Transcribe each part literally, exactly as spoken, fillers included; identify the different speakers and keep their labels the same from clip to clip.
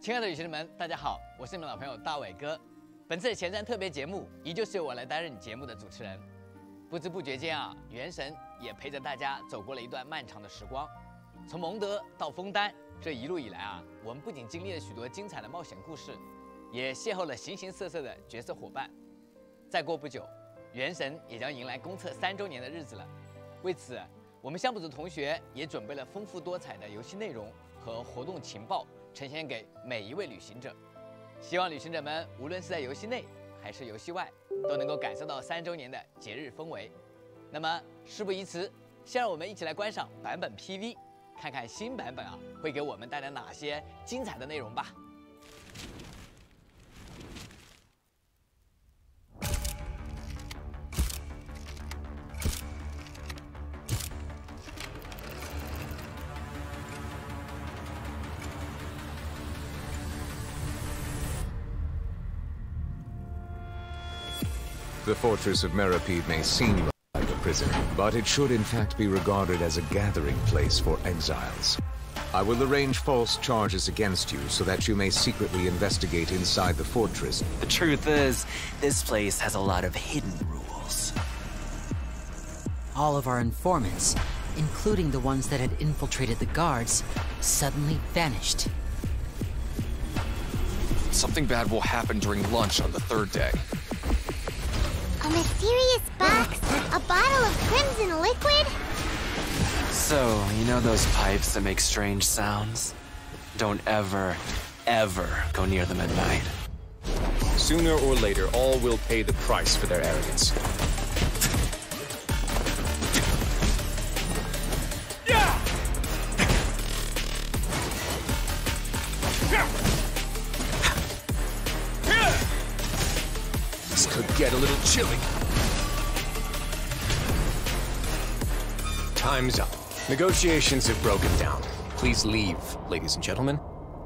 Speaker 1: 亲爱的旅行者们，大家好，我是你们老朋友大伟哥。本次的前瞻特别节目，依旧是由我来担任节目的主持人。不知不觉间啊，原神也陪着大家走过了一段漫长的时光。从蒙德到枫丹，这一路以来啊，我们不仅经历了许多精彩的冒险故事，也邂逅了形形色色的角色伙伴。再过不久，原神也将迎来公测三周年的日子了。为此，我们项目组同学也准备了丰富多彩的游戏内容和活动情报，呈现给每一位旅行者。希望旅行者们无论是在游戏内还是游戏外，都能够感受到三周年的节日氛围。那么事不宜迟，先让我们一起来观赏版本 P V， 看看新版本啊会给我们带来哪些精彩的内容吧。
Speaker 2: The fortress of Meropide may seem like a prison, but it should in fact be regarded as a gathering place for exiles. I will arrange false charges against you so that you may secretly investigate inside the fortress.
Speaker 3: The truth is, this place has a lot of hidden rules.
Speaker 4: All of our informants, including the ones that had infiltrated the guards, suddenly vanished.
Speaker 5: Something bad will happen during lunch on the third day.
Speaker 6: A mysterious box? A bottle of crimson liquid?
Speaker 3: So, you know those pipes that make strange sounds? Don't ever, ever go near them at night.
Speaker 7: Sooner or later, all will pay the price for their arrogance.
Speaker 5: This could get a little chilly.
Speaker 7: Time's up. Negotiations have broken down. Please leave, ladies and gentlemen.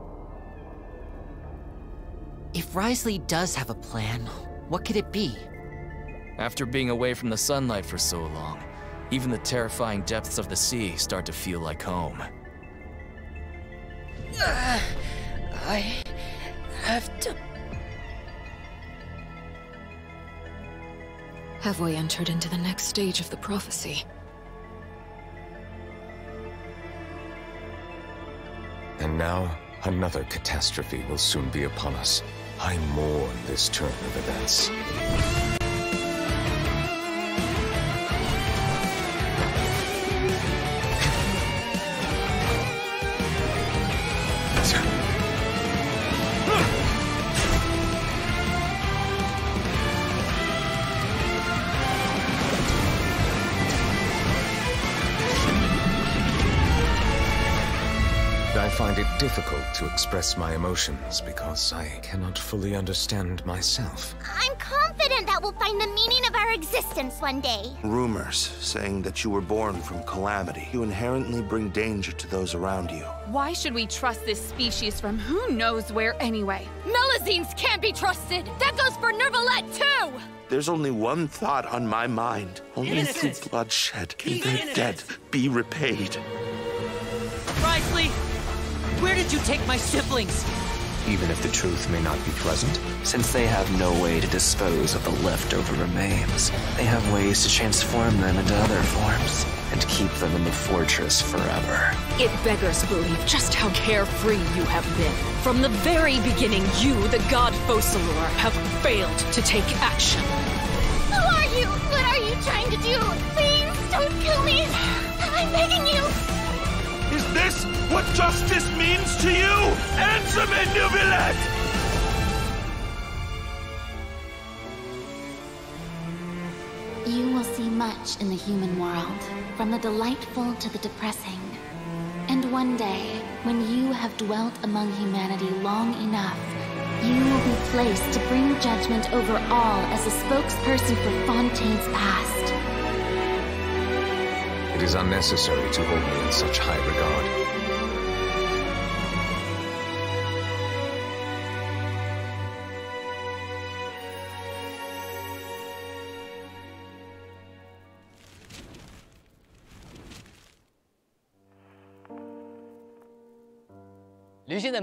Speaker 4: If Wriothesley does have a plan, what could it be?
Speaker 8: After being away from the sunlight for so long, even the terrifying depths of the sea start to feel like home.
Speaker 4: Uh, I have to...
Speaker 9: Have we entered into the next stage of the prophecy?
Speaker 2: And now, another catastrophe will soon be upon us. I mourn this turn of events. I find it difficult to express my emotions because I cannot fully understand myself.
Speaker 6: I'm confident that we'll find the meaning of our existence one day.
Speaker 10: Rumors saying that you were born from calamity. You inherently bring danger to those around you.
Speaker 11: Why should we trust this species from who knows where anyway? Melazines can't be trusted! That goes for Neuvillette too!
Speaker 10: There's only one thought on my mind. Only through bloodshed can their debt be repaid.
Speaker 4: Wriothesley! Where did you take my siblings?
Speaker 7: Even if the truth may not be pleasant.
Speaker 3: Since they have no way to dispose of the leftover remains, they have ways to transform them into other forms and keep them in the fortress forever.
Speaker 9: It beggars belief just how carefree you have been. From the very beginning, you, the god Focalors, have failed to take action.
Speaker 6: Who are you? What are you trying to do? Please, don't kill me! I'm begging you!
Speaker 10: Is this what justice means to you? Answer me, Neuvillette!
Speaker 12: You will see much in the human world, from the delightful to the depressing. And one day, when you have dwelt among humanity long enough, you will be placed to bring judgment over all as a spokesperson for Fontaine's past.
Speaker 2: It is unnecessary to hold me in such high regard.
Speaker 1: 旅行者们，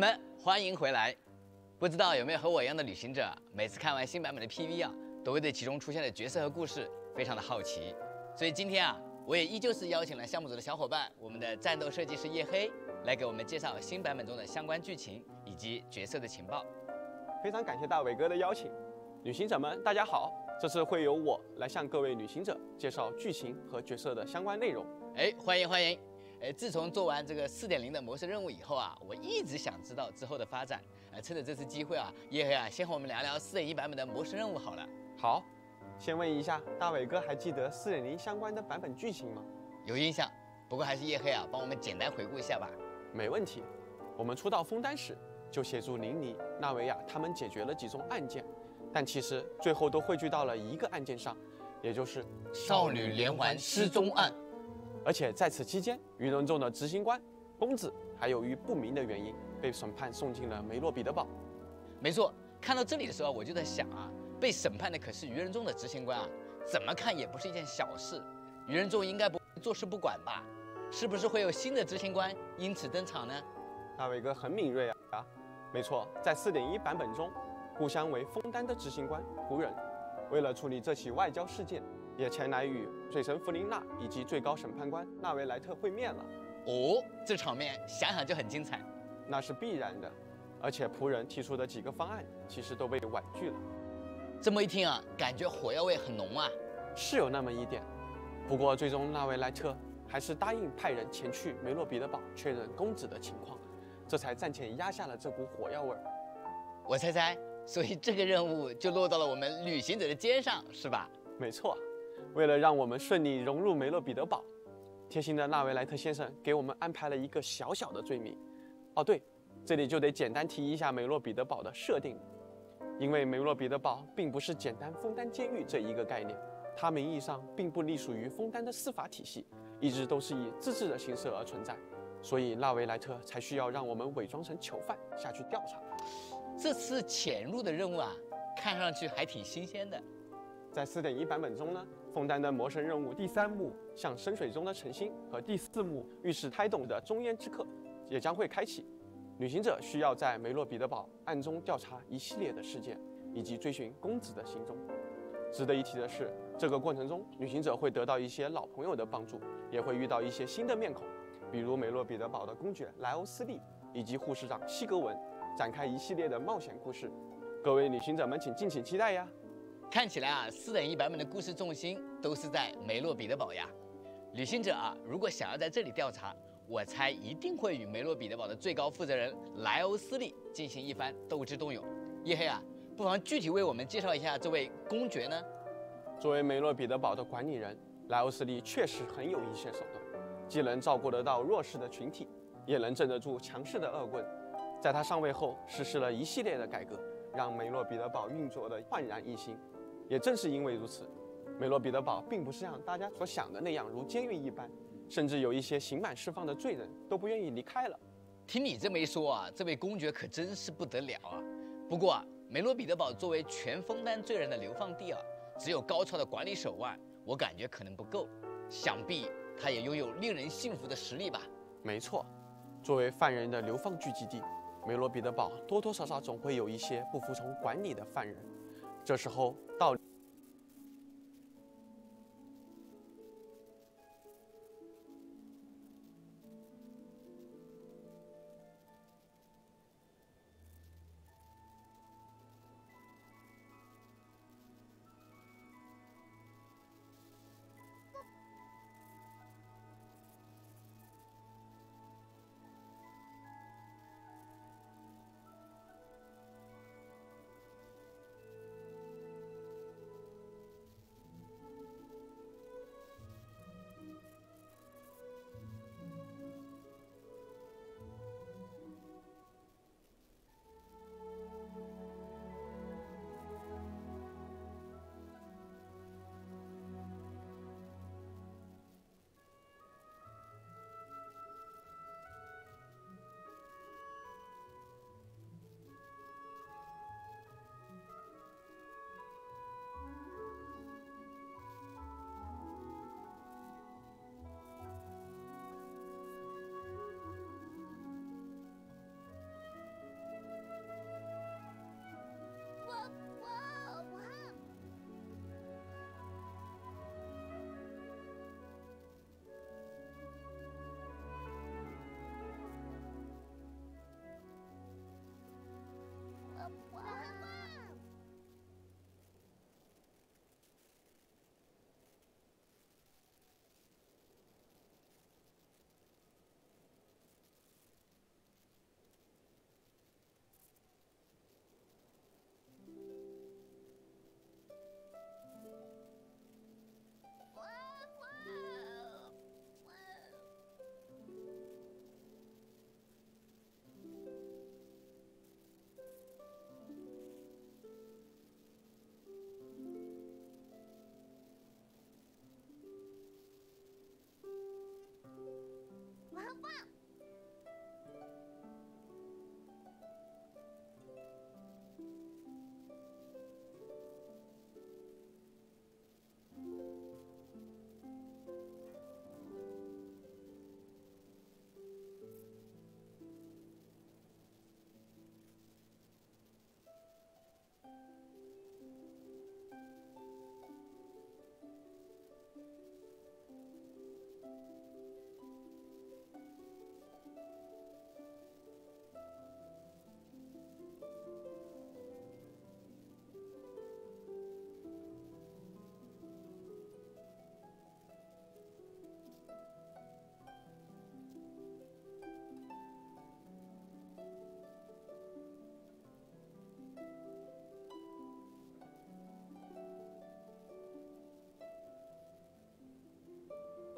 Speaker 1: 欢迎回来。不知道有没有和我一样的旅行者，每次看完新版本的 P V 啊，都会对其中出现的角色和故事非常的好奇。所以今天啊，我也依旧是邀请了项目组的小伙伴，我们的战斗设计师叶黑，来给我们介绍新版本中的相关剧情以及角色的情报。
Speaker 13: 非常感谢大伟哥的邀请，旅行者们大家好，这次会由我来向各位旅行者介绍剧情和角色的相关内容。
Speaker 1: 哎，欢迎欢迎！呃，自从做完这个四点零的模式任务以后啊，我一直想知道之后的发展。呃，趁着这次机会啊，叶黑啊，先和我们聊聊四点一版本的模式任务好了。
Speaker 13: 好，先问一下大伟哥，还记得四点零相关的版本剧情吗？
Speaker 1: 有印象，不过还是叶黑啊，帮我们简单回顾一下吧。
Speaker 13: 没问题。我们初到枫丹时，就协助琳妮、纳维亚他们解决了几宗案件，但其实最后都汇聚到了一个案件上，也就是
Speaker 1: 少女连环失踪案。
Speaker 13: 而且在此期间，鱼人众的执行官公子还由于不明的原因被审判送进了梅洛彼得堡。
Speaker 1: 没错，看到这里的时候，我就在想啊，被审判的可是鱼人众的执行官啊，怎么看也不是一件小事。鱼人众应该不坐视不管吧？是不是会有新的执行官因此登场呢？
Speaker 13: 大伟哥很敏锐啊！没错，在四点一版本中，故乡为枫丹的执行官仆人，为了处理这起外交事件，也前来与水神弗琳娜以及最高审判官纳维莱特会面了。
Speaker 1: 哦，这场面想想就很精彩。
Speaker 13: 那是必然的，而且仆人提出的几个方案其实都被婉拒了。
Speaker 1: 这么一听啊，感觉火药味很浓啊。
Speaker 13: 是有那么一点，不过最终纳维莱特还是答应派人前去梅洛彼得堡确认公子的情况，这才暂且压下了这股火药味。
Speaker 1: 我猜猜，所以这个任务就落到了我们旅行者的肩上，是吧？
Speaker 13: 没错。为了让我们顺利融入梅洛彼得堡，贴心的纳维莱特先生给我们安排了一个小小的罪名。哦对，这里就得简单提一下梅洛彼得堡的设定，因为梅洛彼得堡并不是简单枫丹监狱这一个概念，它名义上并不隶属于枫丹的司法体系，一直都是以自治的形式而存在，所以纳维莱特才需要让我们伪装成囚犯下去调查。
Speaker 1: 这次潜入的任务啊，看上去还挺新鲜的。
Speaker 13: 在四点一版本中呢，枫丹的魔神任务第三幕向深水中的晨星和第四幕预示胎动的中烟之刻也将会开启。旅行者需要在梅洛彼得堡暗中调查一系列的事件，以及追寻公子的行踪。值得一提的是，这个过程中，旅行者会得到一些老朋友的帮助，也会遇到一些新的面孔，比如梅洛彼得堡的公爵莱欧斯利以及护士长西格文，展开一系列的冒险故事。各位旅行者们，请敬请期待呀！
Speaker 1: 看起来啊，四点一版本的故事重心都是在梅洛彼得堡呀。旅行者啊，如果想要在这里调查，我猜一定会与梅洛彼得堡的最高负责人莱欧斯利进行一番斗智斗勇。叶黑啊，不妨具体为我们介绍一下这位公爵呢？
Speaker 13: 作为梅洛彼得堡的管理人，莱欧斯利确实很有一些手段，既能照顾得到弱势的群体，也能镇得住强势的恶棍。在他上位后，实施了一系列的改革，让梅洛彼得堡运作的焕然一新。也正是因为如此，梅洛彼得堡并不是像大家所想的那样如监狱一般，甚至有一些刑满释放的罪人都不愿意离开了。
Speaker 1: 听你这么一说啊，这位公爵可真是不得了啊！不过啊，梅洛彼得堡作为全枫丹罪人的流放地啊，只有高超的管理手腕，我感觉可能不够。想必他也拥有令人信服的实力吧？
Speaker 13: 没错，作为犯人的流放聚集地，梅洛彼得堡多多少少总会有一些不服从管理的犯人。这时候道理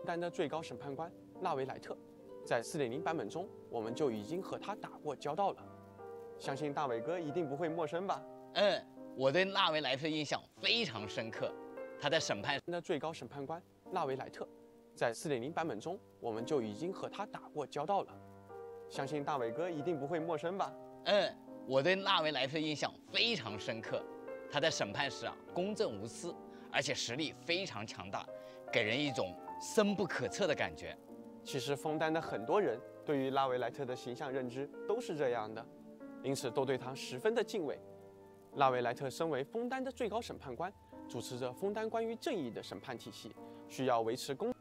Speaker 13: 丹的最高审判官纳维莱特，在 四点零 版本中，我们就已经和他打过交道了，相信大伟哥一定不会陌生吧？
Speaker 1: 嗯，我对纳维莱特印象非常深刻，他在审判
Speaker 13: 的最高审判官纳维莱特，在 四点零 版本中，我们就已经和他打过交道了，相信大伟哥一定不会陌生吧？
Speaker 1: 嗯，我对纳维莱特印象非常深刻，他在审判时啊公正无私，而且实力非常强大，给人一种深不可测的感觉。
Speaker 13: 其实枫丹的很多人对于纳维莱特的形象认知都是这样的，因此都对他十分的敬畏。纳维莱特身为枫丹的最高审判官，主持着枫丹关于正义的审判体系，需要维持公。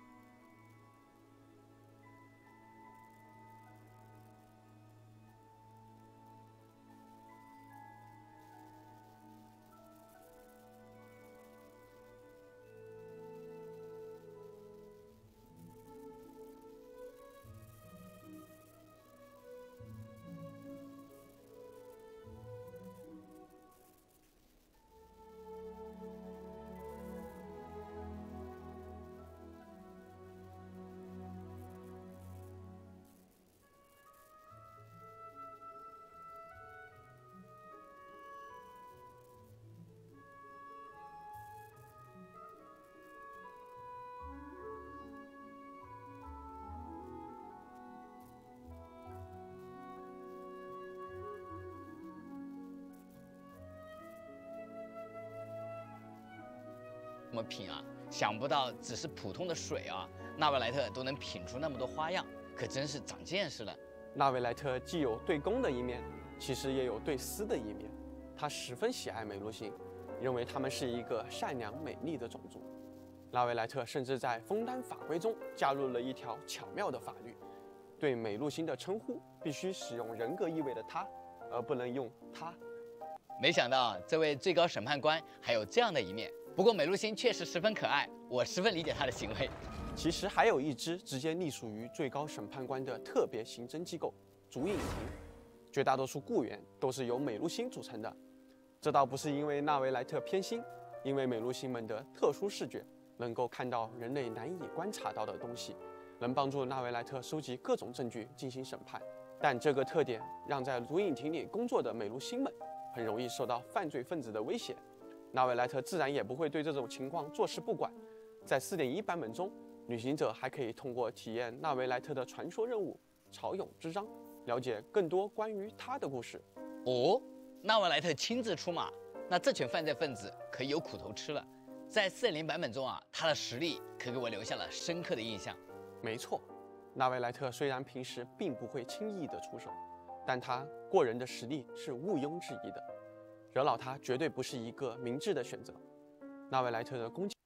Speaker 1: 这么品啊，想不到只是普通的水啊，纳维莱特都能品出那么多花样，可真是长见识了。
Speaker 13: 纳维莱特既有对公的一面，其实也有对私的一面。他十分喜爱美露星，认为他们是一个善良美丽的种族。纳维莱特甚至在枫丹法规中加入了一条巧妙的法律，对美露星的称呼必须使用人格意味的他，而不能用他。
Speaker 1: 没想到这位最高审判官还有这样的一面。不过美露星确实十分可爱，我十分理解他的行为。
Speaker 13: 其实还有一支直接隶属于最高审判官的特别刑侦机构——竹影庭，绝大多数雇员都是由美露星组成的。这倒不是因为纳维莱特偏心，因为美露星们的特殊视觉能够看到人类难以观察到的东西，能帮助纳维莱特收集各种证据进行审判。但这个特点让在竹影庭里工作的美露星们很容易受到犯罪分子的威胁。纳维莱特自然也不会对这种情况坐视不管。在 四点一 版本中，旅行者还可以通过体验纳维莱特的传说任务“潮涌之章”，了解更多关于他的故事。
Speaker 1: 哦，纳维莱特亲自出马，那这群犯罪分子可以有苦头吃了。在 四点零 版本中啊，他的实力可给我留下了深刻的印象。
Speaker 13: 没错，纳维莱特虽然平时并不会轻易的出手，但他过人的实力是毋庸置疑的。惹恼他绝对不是一个明智的选择。纳维莱特的攻击。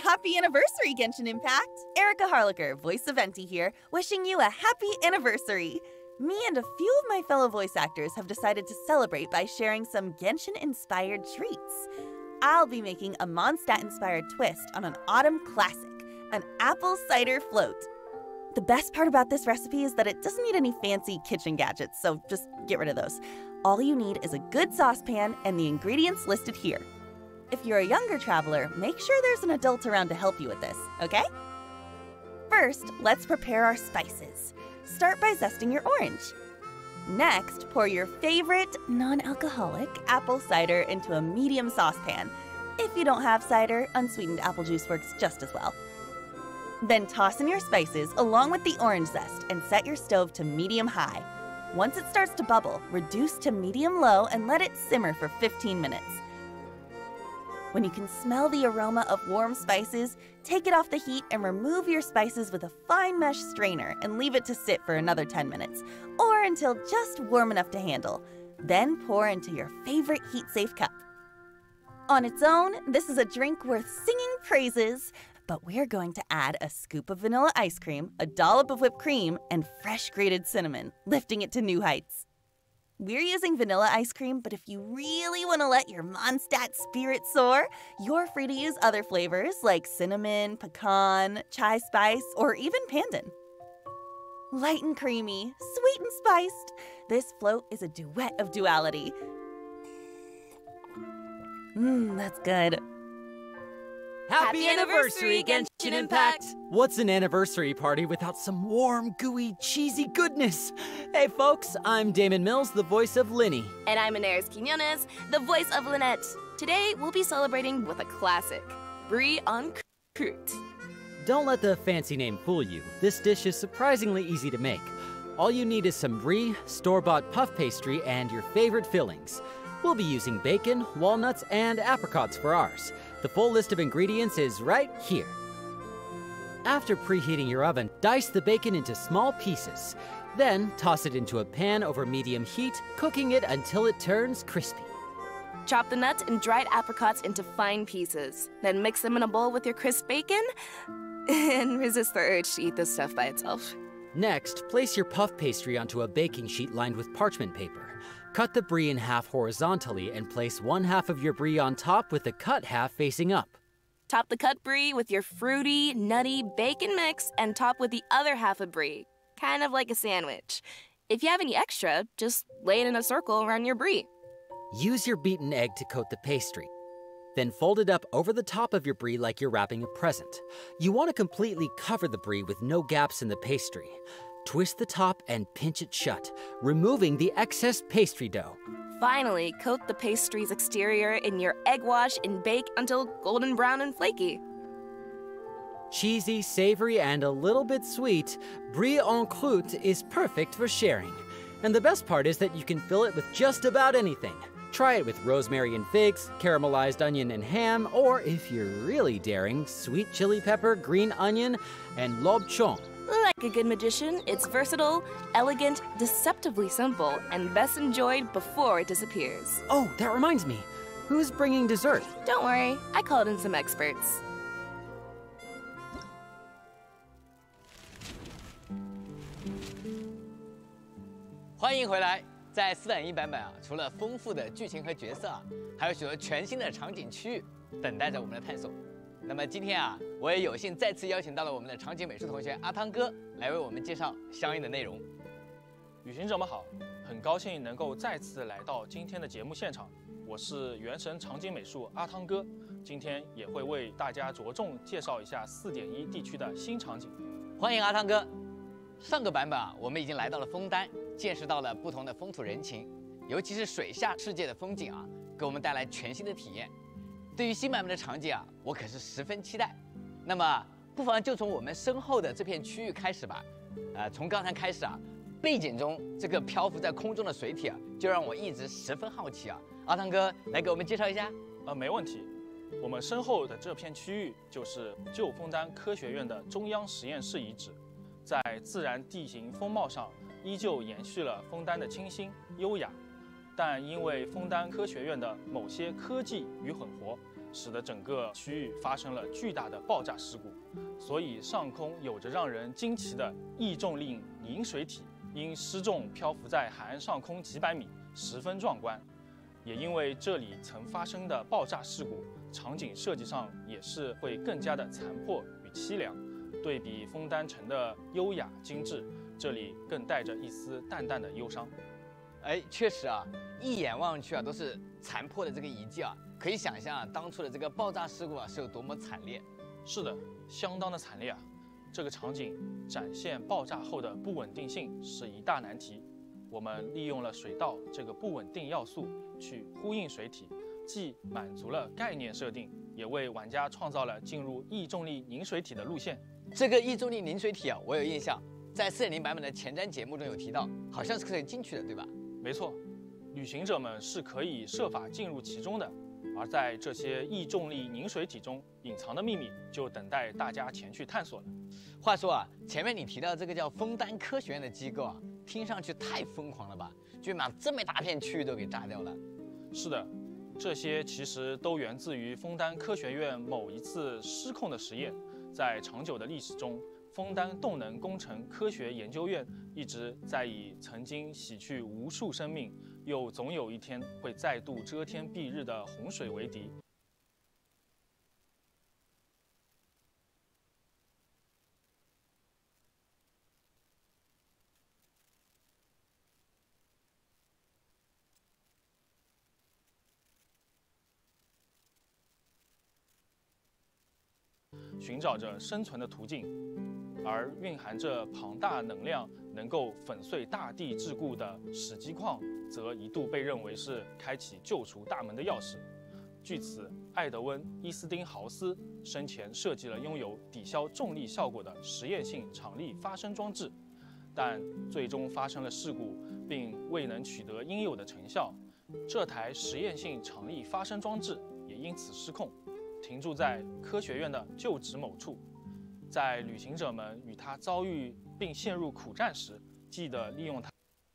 Speaker 14: happy anniversary, Genshin Impact! Erica Harlacher, voice of Venti here, wishing you a happy anniversary! Me and a few of my fellow voice actors have decided to celebrate by sharing some Genshin-inspired treats. I'll be making a Mondstadt-inspired twist on an autumn classic, an apple cider float. The best part about this recipe is that it doesn't need any fancy kitchen gadgets, so just get rid of those. All you need is a good saucepan and the ingredients listed here. If you're a younger traveler, make sure there's an adult around to help you with this, okay? First, let's prepare our spices. Start by zesting your orange. Next, pour your favorite non-alcoholic apple cider into a medium saucepan. If you don't have cider, unsweetened apple juice works just as well. Then toss in your spices along with the orange zest and set your stove to medium-high. Once it starts to bubble, reduce to medium-low and let it simmer for fifteen minutes. When you can smell the aroma of warm spices, take it off the heat and remove your spices with a fine mesh strainer and leave it to sit for another ten minutes, or until just warm enough to handle. Then pour into your favorite heat-safe cup. On its own, this is a drink worth singing praises, but we're going to add a scoop of vanilla ice cream, a dollop of whipped cream, and fresh grated cinnamon, lifting it to new heights. We're using vanilla ice cream, but if you really want to let your Mondstadt spirit soar, you're free to use other flavors like cinnamon, pecan, chai spice, or even pandan. Light and creamy, sweet and spiced, this float is a duet of duality. Mmm, that's good.
Speaker 15: Happy, Happy anniversary, Genshin Impact! What's an anniversary party without some warm, gooey, cheesy goodness? Hey folks, I'm Damon Mills, the voice of Linny.
Speaker 16: And I'm Inaris Quinones, the voice of Lynette. Today, we'll be celebrating with a classic, Brie en croûte.
Speaker 15: Don't let the fancy name fool you. This dish is surprisingly easy to make. All you need is some brie, store-bought puff pastry, and your favorite fillings. We'll be using bacon, walnuts, and apricots for ours. The full list of ingredients is right here. After preheating your oven, dice the bacon into small pieces. Then toss it into a pan over medium heat, cooking it until it turns crispy.
Speaker 16: Chop the nuts and dried apricots into fine pieces. Then mix them in a bowl with your crisp bacon and resist the urge to eat this stuff by itself.
Speaker 15: Next, place your puff pastry onto a baking sheet lined with parchment paper. Cut the brie in half horizontally and place one half of your brie on top with the cut half facing up.
Speaker 16: Top the cut brie with your fruity, nutty bacon mix and top with the other half of brie, kind of like a sandwich. If you have any extra, just lay it in a circle around your brie.
Speaker 15: Use your beaten egg to coat the pastry. Then fold it up over the top of your brie like you're wrapping a present. You want to completely cover the brie with no gaps in the pastry. Twist the top and pinch it shut, removing the excess pastry dough.
Speaker 16: Finally, coat the pastry's exterior in your egg wash and bake until golden brown and flaky.
Speaker 15: Cheesy, savory, and a little bit sweet, brie en croûte is perfect for sharing. And the best part is that you can fill it with just about anything. Try it with rosemary and figs, caramelized onion and ham, or if you're really daring, sweet chili pepper, green onion, and lobchon.
Speaker 16: Like a good magician, it's versatile, elegant, deceptively simple, and best enjoyed before it disappears.
Speaker 15: Oh, that reminds me. Who's bringing dessert?
Speaker 16: Don't worry, I called in some experts.
Speaker 1: 欢迎回来！在四点一版本啊，除了丰富的剧情和角色啊，还有许多全新的场景区域等待着我们的探索。那么今天啊，我也有幸再次邀请到了我们的场景美术同学阿汤哥来为我们介绍相应的内容。
Speaker 17: 旅行者们好，很高兴能够再次来到今天的节目现场。我是原神场景美术阿汤哥，今天也会为大家着重介绍一下四点一地区的新场景。
Speaker 1: 欢迎阿汤哥。上个版本啊，我们已经来到了枫丹，见识到了不同的风土人情，尤其是水下世界的风景啊，给我们带来全新的体验。对于新版本的场景啊，我可是十分期待。那么，不妨就从我们身后的这片区域开始吧。呃，从刚才开始啊，背景中这个漂浮在空中的水体啊，就让我一直十分好奇啊。阿汤哥来给我们介绍一下。
Speaker 17: 呃，没问题。我们身后的这片区域就是旧枫丹科学院的中央实验室遗址，在自然地形风貌上依旧延续了枫丹的清新优雅，但因为枫丹科学院的某些科技与混合， 使得整个区域发生了巨大的爆炸事故。所以上空有着让人惊奇的异重力凝水体，因失重漂浮在海岸上空几百米，十分壮观。也因为这里曾发生的爆炸事故，场景设计上也是会更加的残破与凄凉。对比枫丹城的优雅精致，这里更带着一丝淡淡的忧伤。
Speaker 1: 哎，确实啊，一眼望去啊都是残破的这个遗迹啊，可以想象啊当初的这个爆炸事故啊是有多么惨烈。
Speaker 17: 是的，相当的惨烈啊！这个场景展现爆炸后的不稳定性是一大难题。我们利用了水道这个不稳定要素去呼应水体，既满足了概念设定，也为玩家创造了进入异重力凝水体的路线。
Speaker 1: 这个异重力凝水体啊，我有印象，在 四点零 版本的前瞻节目中有提到，好像是可以进去的，对吧？
Speaker 17: 没错，旅行者们是可以设法进入其中的。而在这些异重力凝水体中隐藏的秘密，就等待大家前去探索了。
Speaker 1: 话说啊，前面你提到这个叫枫丹科学院的机构啊，听上去太疯狂了吧？居然把这么大片区域都给炸掉了。
Speaker 17: 是的，这些其实都源自于枫丹科学院某一次失控的实验。在长久的历史中，枫丹动能工程科学研究院一直在以曾经洗去无数生命，又总有一天会再度遮天蔽日的洪水为敌。寻找着生存的途径，而蕴含着庞大能量、能够粉碎大地桎梏的史基矿，则一度被认为是开启救赎大门的钥匙。据此，艾德温·伊斯汀豪斯生前设计了拥有抵消重力效果的实验性场力发生装置，但最终发生了事故，并未能取得应有的成效。这台实验性场力发生装置也因此失控，停驻在科学院的旧址某处。在旅行者们与它遭遇并陷入苦战时，记得利用它。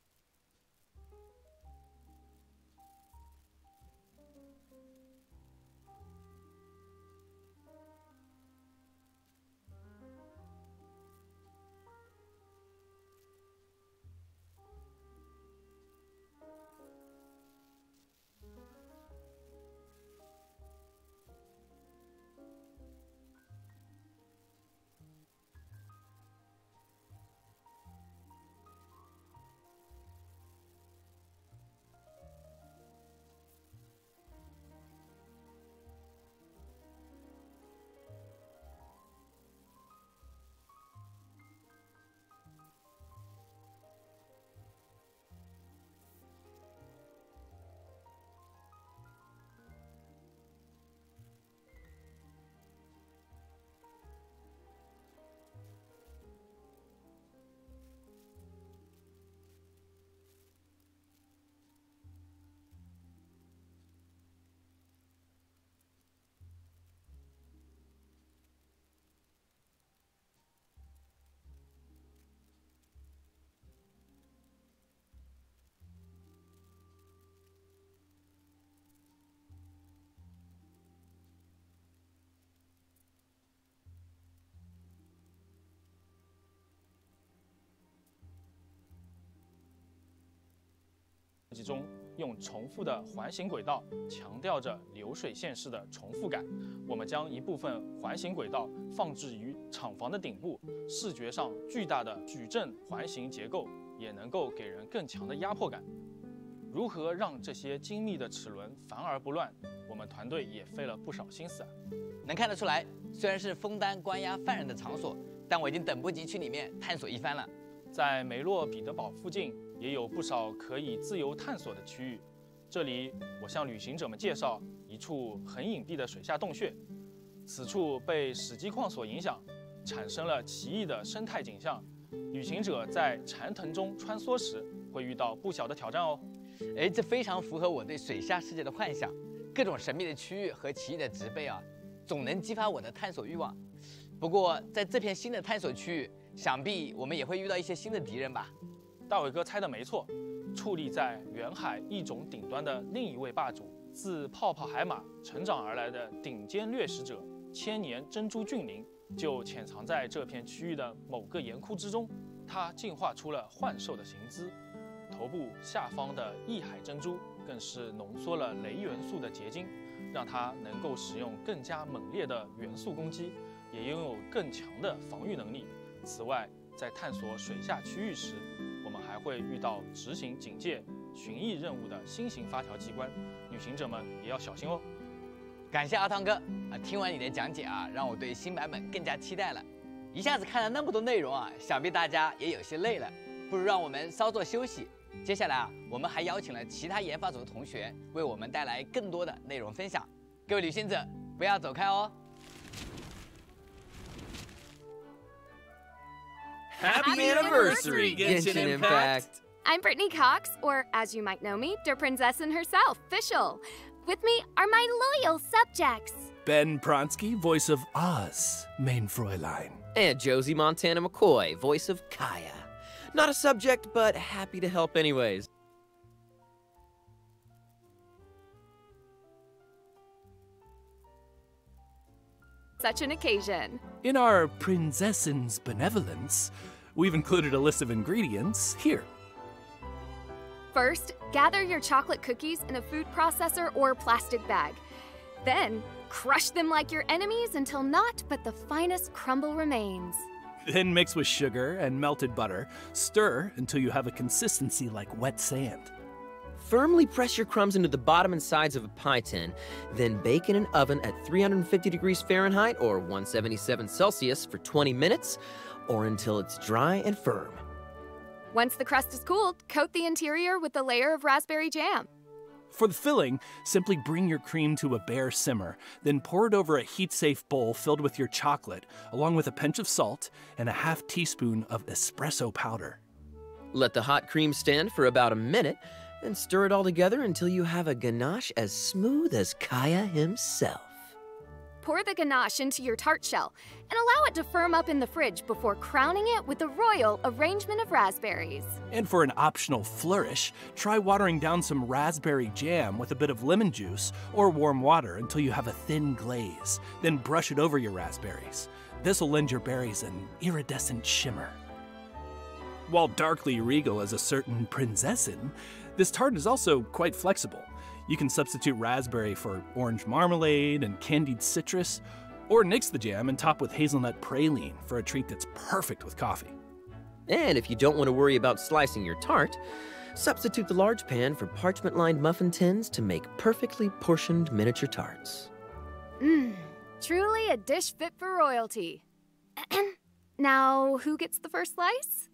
Speaker 17: 中用重复的环形轨道强调着流水线式的重复感。我们将一部分环形轨道放置于厂房的顶部，视觉上巨大的矩阵环形结构也能够给人更强的压迫感。如何让这些精密的齿轮繁而不乱，我们团队也费了不少心思啊。
Speaker 1: 能看得出来，虽然是枫丹关押犯人的场所，但我已经等不及去里面探索一番了。
Speaker 17: 在梅洛彼得堡附近也有不少可以自由探索的区域。这里，我向旅行者们介绍一处很隐蔽的水下洞穴。此处被史基矿所影响，产生了奇异的生态景象。旅行者在蝉藤中穿梭时，会遇到不小的挑战哦。
Speaker 1: 哎，这非常符合我对水下世界的幻想。各种神秘的区域和奇异的植被啊，总能激发我的探索欲望。不过，在这片新的探索区域，想必我们也会遇到一些新的敌人吧？
Speaker 17: 大伟哥猜的没错，矗立在远海异种顶端的另一位霸主自泡泡海马成长而来的顶尖掠食者千年珍珠菌灵，就潜藏在这片区域的某个岩窟之中。它进化出了幻兽的形姿，头部下方的异海珍珠更是浓缩了雷元素的结晶，让它能够使用更加猛烈的元素攻击，也拥有更强的防御能力。此外，在探索水下区域时，我们还会遇到执行警戒、巡弋任务的新型发条机关，旅行者们也要小心哦。
Speaker 1: 感谢阿汤哥啊！听完你的讲解啊，让我对新版本更加期待了。一下子看了那么多内容啊，想必大家也有些累了，不如让我们稍作休息。接下来啊，我们还邀请了其他研发组的同学为我们带来更多的内容分享。各位旅行者，不要走开哦。
Speaker 18: Happy anniversary, Genshin Impact!
Speaker 19: I'm Brittany Cox, or as you might know me, Der Prinzessin herself, Fischl. With me are my loyal subjects.
Speaker 18: Ben Pronsky, voice of Oz, main Fräulein.
Speaker 20: And Josie Montana McCoy, voice of Kaya. Not a subject, but happy to help anyways.
Speaker 19: Such an occasion.
Speaker 18: In our Prinzessin's benevolence, we've included a list of ingredients here.
Speaker 19: First, gather your chocolate cookies in a food processor or plastic bag. Then, crush them like your enemies until naught but the finest crumble remains.
Speaker 18: Then mix with sugar and melted butter. Stir until you have a consistency like wet sand.
Speaker 20: Firmly press your crumbs into the bottom and sides of a pie tin, then bake in an oven at three hundred fifty degrees Fahrenheit or one seventy-seven Celsius for twenty minutes, or until it's dry and firm.
Speaker 19: Once the crust is cooled, coat the interior with a layer of raspberry jam.
Speaker 18: For the filling, simply bring your cream to a bare simmer, then pour it over a heat-safe bowl filled with your chocolate, along with a pinch of salt and a half teaspoon of espresso powder.
Speaker 20: Let the hot cream stand for about a minute, then stir it all together until you have a ganache as smooth as Kaya himself.
Speaker 19: Pour the ganache into your tart shell and allow it to firm up in the fridge before crowning it with a royal arrangement of raspberries.
Speaker 18: And for an optional flourish, try watering down some raspberry jam with a bit of lemon juice or warm water until you have a thin glaze. Then brush it over your raspberries. This will lend your berries an iridescent shimmer. While darkly regal as a certain Prinzessin, this tart is also quite flexible. You can substitute raspberry for orange marmalade and candied citrus, or nix the jam and top with hazelnut praline for a treat that's perfect with coffee.
Speaker 20: And if you don't want to worry about slicing your tart, substitute the large pan for parchment-lined muffin tins to make perfectly portioned miniature tarts.
Speaker 19: Mmm, truly a dish fit for royalty. Now, who gets the first slice?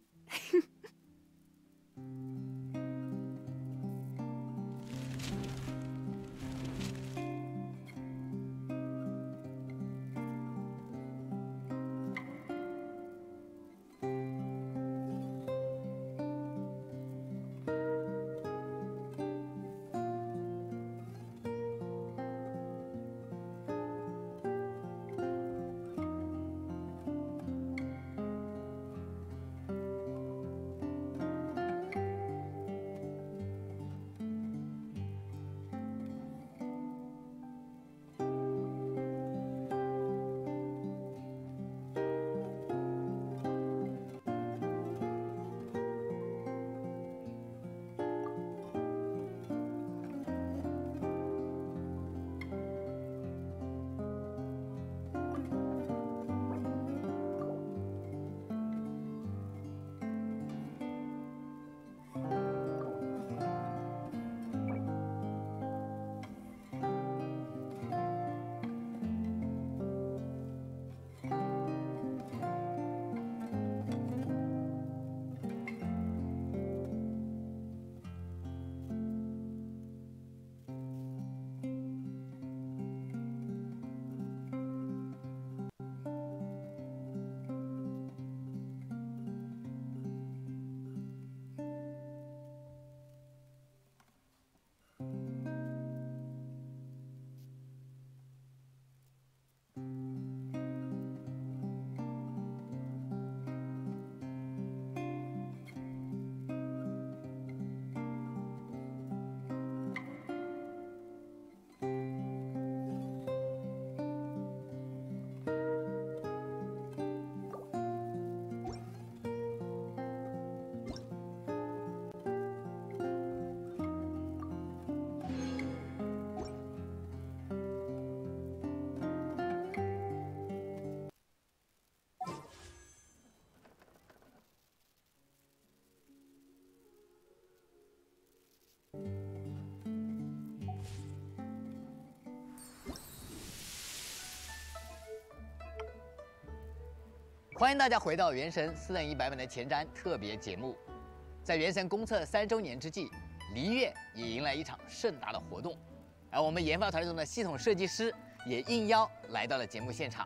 Speaker 1: 欢迎大家回到《原神》四等一版本的前瞻特别节目。在《原神》公测三周年之际，璃月也迎来一场盛大的活动，而我们研发团中的系统设计师也应邀来到了节目现场。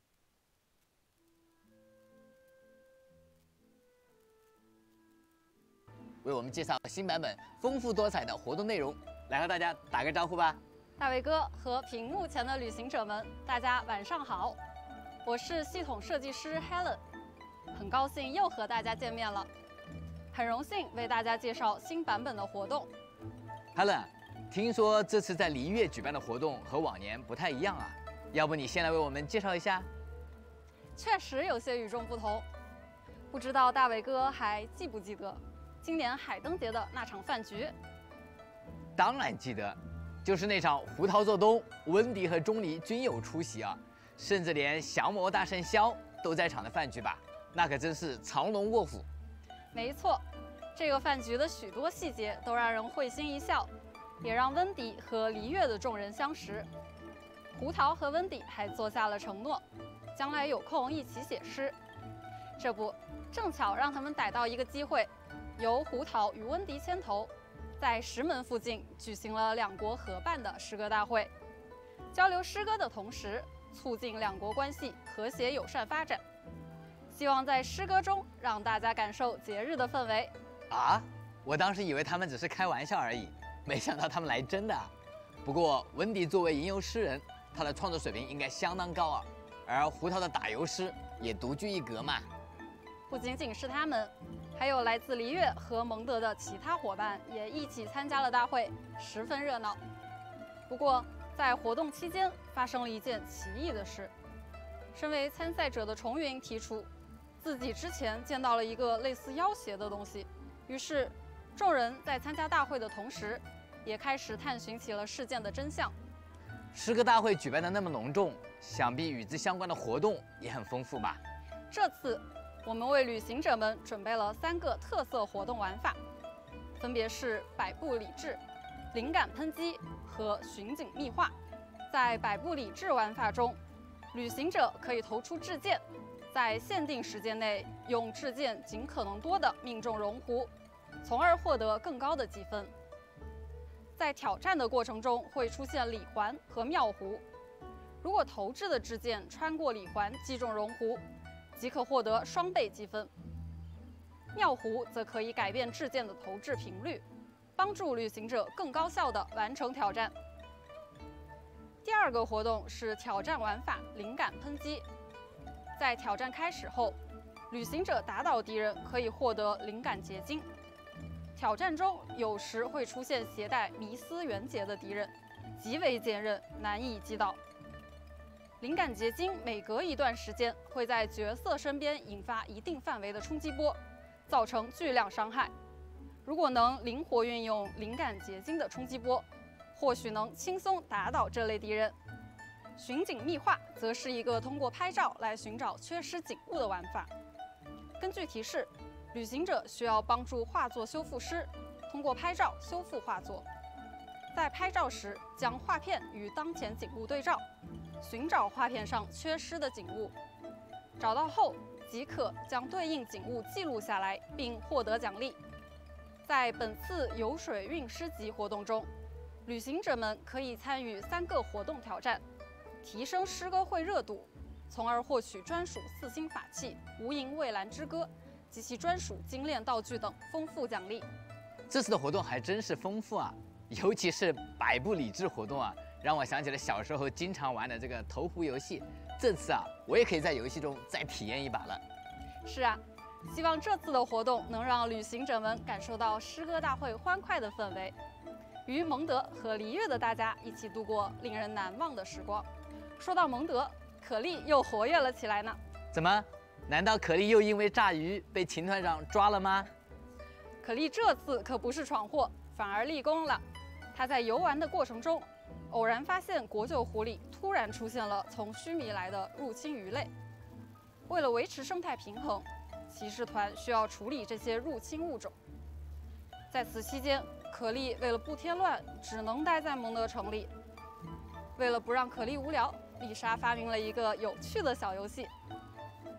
Speaker 1: 为我们介绍新版本丰富多彩的活动内容，来和大家打个招呼吧。
Speaker 21: 大伟哥和屏幕前的旅行者们，大家晚上好，我是系统设计师 Helen， 很高兴又和大家见面了，很荣幸为大家介绍新版本的活动。
Speaker 1: Helen， 听说这次在璃月举办的活动和往年不太一样啊，要不你先来为我们介绍一下？
Speaker 21: 确实有些与众不同，不知道大伟哥还记不记得今年海灯节的那场饭局？
Speaker 1: 当然记得。就是那场胡桃做东，温迪和钟离均有出席啊，甚至连降魔大圣萧都在场的饭局吧，那可真是藏龙卧虎。
Speaker 21: 没错，这个饭局的许多细节都让人会心一笑，也让温迪和璃月的众人相识。胡桃和温迪还做下了承诺，将来有空一起写诗。这不，正巧让他们逮到一个机会，由胡桃与温迪牵头。在石门附近举行了两国合办的诗歌大会，交流诗歌的同时，促进两国关系和谐友善发展。希望在诗歌中让大家感受节日的氛围。
Speaker 1: 啊，我当时以为他们只是开玩笑而已，没想到他们来真的。不过温迪作为吟游诗人，他的创作水平应该相当高啊，而胡桃的打油诗也独具一格嘛。
Speaker 21: 不仅仅是他们，还有来自璃月和蒙德的其他伙伴也一起参加了大会，十分热闹。不过，在活动期间发生了一件奇异的事。身为参赛者的重云提出，自己之前见到了一个类似妖邪的东西，于是众人在参加大会的同时，也开始探寻起了事件的真相。
Speaker 1: 诗歌大会举办的那么隆重，想必与之相关的活动也很丰富吧？
Speaker 21: 这次我们为旅行者们准备了三个特色活动玩法，分别是百步理智、灵感喷击和巡警密画。在百步理智玩法中，旅行者可以投出掷箭，在限定时间内用掷箭尽可能多的命中熔壶，从而获得更高的积分。在挑战的过程中会出现礼环和妙壶，如果投掷的掷箭穿过礼环击中熔壶，即可获得双倍积分。妙壶则可以改变掷箭的投掷频率，帮助旅行者更高效地完成挑战。第二个活动是挑战玩法灵感喷击。在挑战开始后，旅行者打倒敌人可以获得灵感结晶。挑战中有时会出现携带迷思元结的敌人，极为坚韧，难以击倒。灵感结晶每隔一段时间会在角色身边引发一定范围的冲击波，造成巨量伤害。如果能灵活运用灵感结晶的冲击波，或许能轻松打倒这类敌人。巡警密画则是一个通过拍照来寻找缺失景物的玩法。根据提示，旅行者需要帮助画作修复师通过拍照修复画作。在拍照时，将画片与当前景物对照，寻找画片上缺失的景物，找到后即可将对应景物记录下来，并获得奖励。在本次游水运诗集活动中，旅行者们可以参与三个活动挑战，提升诗歌会热度，从而获取专属四星法器无垠蔚蓝之歌及其专属精炼道具等丰富奖励。
Speaker 1: 这次的活动还真是丰富啊，尤其是百步理智活动啊，让我想起了小时候经常玩的这个投壶游戏。这次啊，我也可以在游戏中再体验一把了。
Speaker 21: 是啊，希望这次的活动能让旅行者们感受到诗歌大会欢快的氛围，与蒙德和璃月的大家一起度过令人难忘的时光。说到蒙德，可莉又活跃了起来呢。
Speaker 1: 怎么？难道可莉又因为炸鱼被秦团长抓了吗？
Speaker 21: 可莉这次可不是闯祸，反而立功了。她在游玩的过程中，偶然发现国鹫湖里突然出现了从须弥来的入侵鱼类。为了维持生态平衡，骑士团需要处理这些入侵物种。在此期间，可莉为了不添乱，只能待在蒙德城里。为了不让可莉无聊，丽莎发明了一个有趣的小游戏。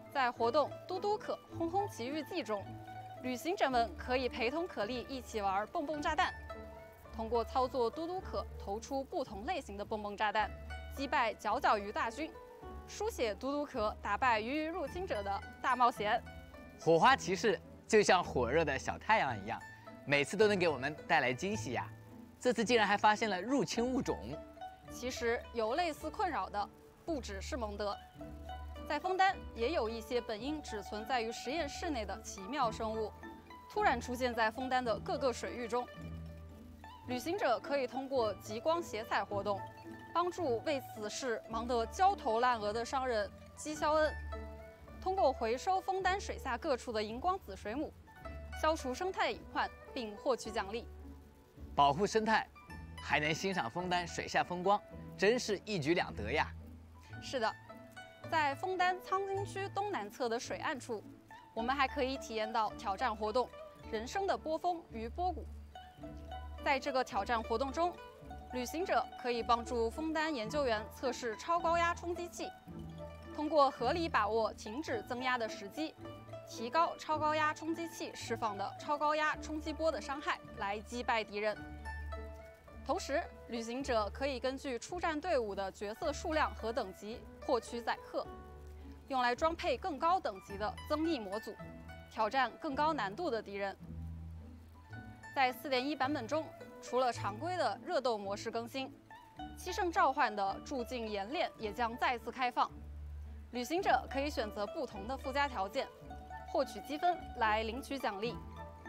Speaker 21: 在活动“嘟嘟可轰轰奇遇记”中，旅行者们可以陪同可莉一起玩蹦蹦炸弹，通过操作嘟嘟可投出不同类型的蹦蹦炸弹，击败角角鱼大军，书写嘟嘟可打败鱼鱼入侵者的大冒险。
Speaker 1: 火花骑士就像火热的小太阳一样，每次都能给我们带来惊喜呀！这次竟然还发现了入侵物种。
Speaker 21: 其实有类似困扰的不只是蒙德，在枫丹也有一些本应只存在于实验室内的奇妙生物，突然出现在枫丹的各个水域中。旅行者可以通过极光斜采活动，帮助为此事忙得焦头烂额的商人基肖恩，通过回收枫丹水下各处的荧光紫水母，消除生态隐患并获取奖励。
Speaker 1: 保护生态，还能欣赏枫丹水下风光，真是一举两得呀！
Speaker 21: 是的，在枫丹苍津区东南侧的水岸处，我们还可以体验到挑战活动“人生的波峰与波谷”。在这个挑战活动中，旅行者可以帮助枫丹研究员测试超高压冲击器，通过合理把握停止增压的时机，提高超高压冲击器释放的超高压冲击波的伤害，来击败敌人。同时，旅行者可以根据出战队伍的角色数量和等级获取载荷，用来装配更高等级的增益模组，挑战更高难度的敌人。在 四点一 版本中，除了常规的热斗模式更新，七圣召唤的驻境演练也将再次开放。旅行者可以选择不同的附加条件，获取积分来领取奖励。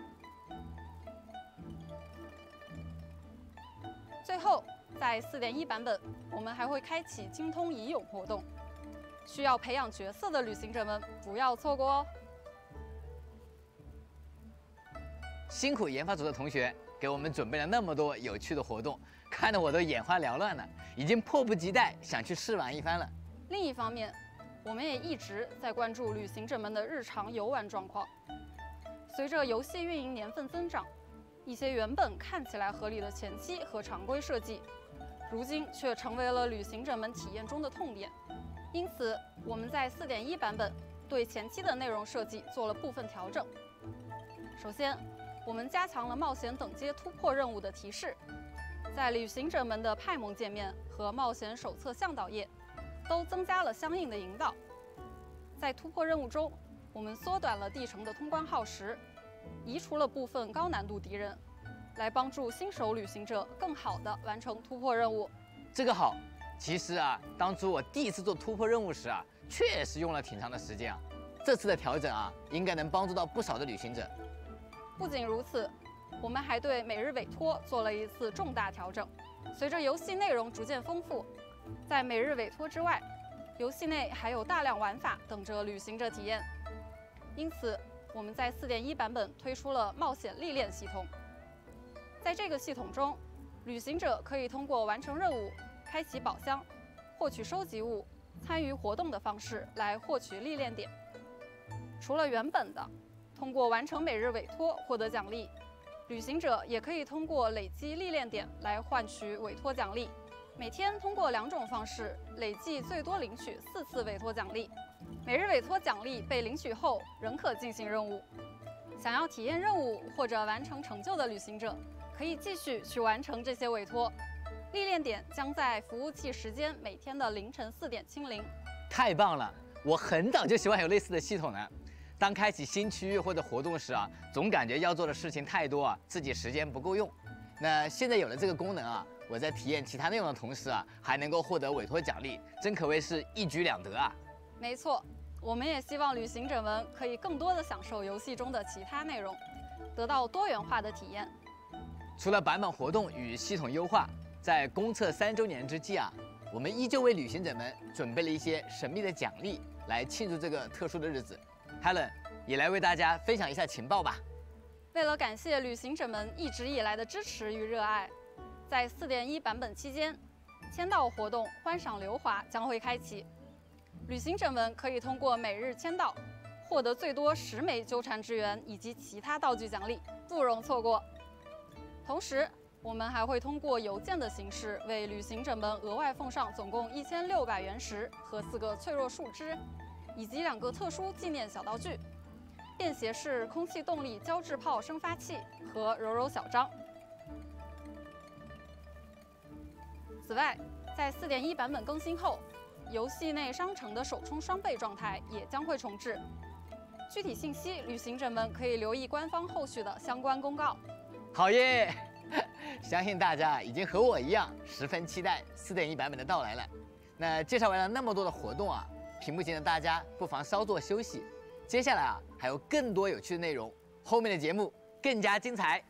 Speaker 21: 最后，在 四点一 版本，我们还会开启精通乙勇活动，需要培养角色的旅行者们不要错过哦。
Speaker 1: 辛苦研发组的同学给我们准备了那么多有趣的活动，看得我都眼花缭乱了，已经迫不及待想去试玩一番了。
Speaker 21: 另一方面，我们也一直在关注旅行者们的日常游玩状况。随着游戏运营年份增长，一些原本看起来合理的前期和常规设计，如今却成为了旅行者们体验中的痛点。因此，我们在 四点一 版本对前期的内容设计做了部分调整。首先，我们加强了冒险等阶突破任务的提示，在旅行者们的派蒙界面和冒险手册向导页都增加了相应的引导。在突破任务中，我们缩短了地城的通关耗时，移除了部分高难度敌人，来帮助新手旅行者更好地完成突破任务。
Speaker 1: 这个好，其实啊，当初我第一次做突破任务时啊，确实用了挺长的时间啊。这次的调整啊，应该能帮助到不少的旅行者。
Speaker 21: 不仅如此，我们还对每日委托做了一次重大调整。随着游戏内容逐渐丰富，在每日委托之外，游戏内还有大量玩法等着旅行者体验。因此，我们在 四点一 版本推出了冒险历练系统。在这个系统中，旅行者可以通过完成任务、开启宝箱、获取收集物、参与活动的方式来获取历练点。除了原本的通过完成每日委托获得奖励，旅行者也可以通过累积历练点来换取委托奖励。每天通过两种方式累计最多领取四次委托奖励。每日委托奖励被领取后仍可进行任务。想要体验任务或者完成成就的旅行者，可以继续去完成这些委托。历练点将在服务器时间每天的凌晨四点清零。
Speaker 1: 太棒了！我很早就喜欢有类似的系统了。当开启新区域或者活动时啊，总感觉要做的事情太多啊，自己时间不够用。那现在有了这个功能啊，我在体验其他内容的同时啊，还能够获得委托奖励，真可谓是一举两得啊！
Speaker 21: 没错，我们也希望旅行者们可以更多的享受游戏中的其他内容，得到多元化的体验。
Speaker 1: 除了版本活动与系统优化，在公测三周年之际啊，我们依旧为旅行者们准备了一些神秘的奖励，来庆祝这个特殊的日子。Helen 也来为大家分享一下情报吧。
Speaker 21: 为了感谢旅行者们一直以来的支持与热爱，在 四点一 版本期间，签到活动“观赏流华”将会开启。旅行者们可以通过每日签到，获得最多十枚纠缠之源以及其他道具奖励，不容错过。同时，我们还会通过邮件的形式为旅行者们额外奉上总共一千六百原石和四个脆弱树枝， 以及两个特殊纪念小道具。便携式空气动力胶质炮生发器和柔柔小章。此外，在 四点一 版本更新后，游戏内商城的手冲双倍状态也将会重置。具体信息，旅行者们可以留意官方后续的相关公告。
Speaker 1: 好耶！相信大家已经和我一样十分期待 四点一 版本的到来了。那介绍完了那么多的活动啊，屏幕前的大家不妨稍作休息。接下来啊，还有更多有趣的内容，后面的节目更加精彩。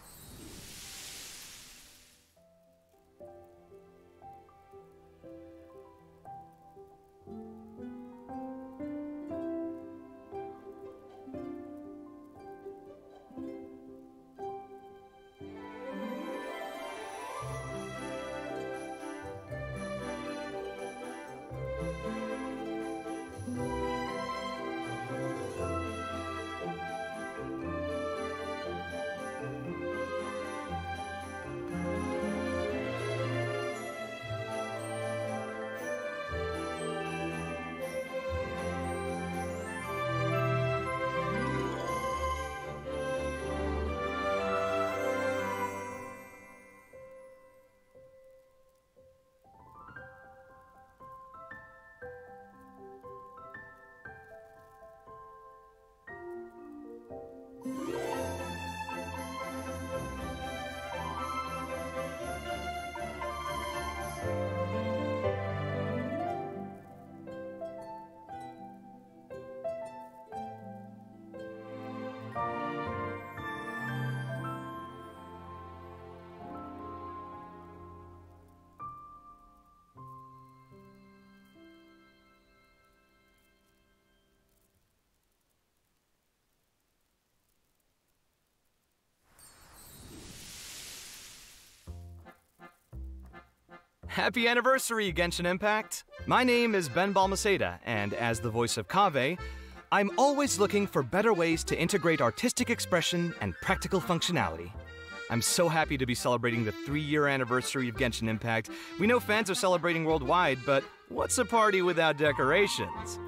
Speaker 5: Happy anniversary, Genshin Impact! My name is Ben Balmaceda, and as the voice of Kaveh, I'm always looking for better ways to integrate artistic expression and practical functionality. I'm so happy to be celebrating the three-year anniversary of Genshin Impact. We know fans are celebrating worldwide, but what's a party without decorations?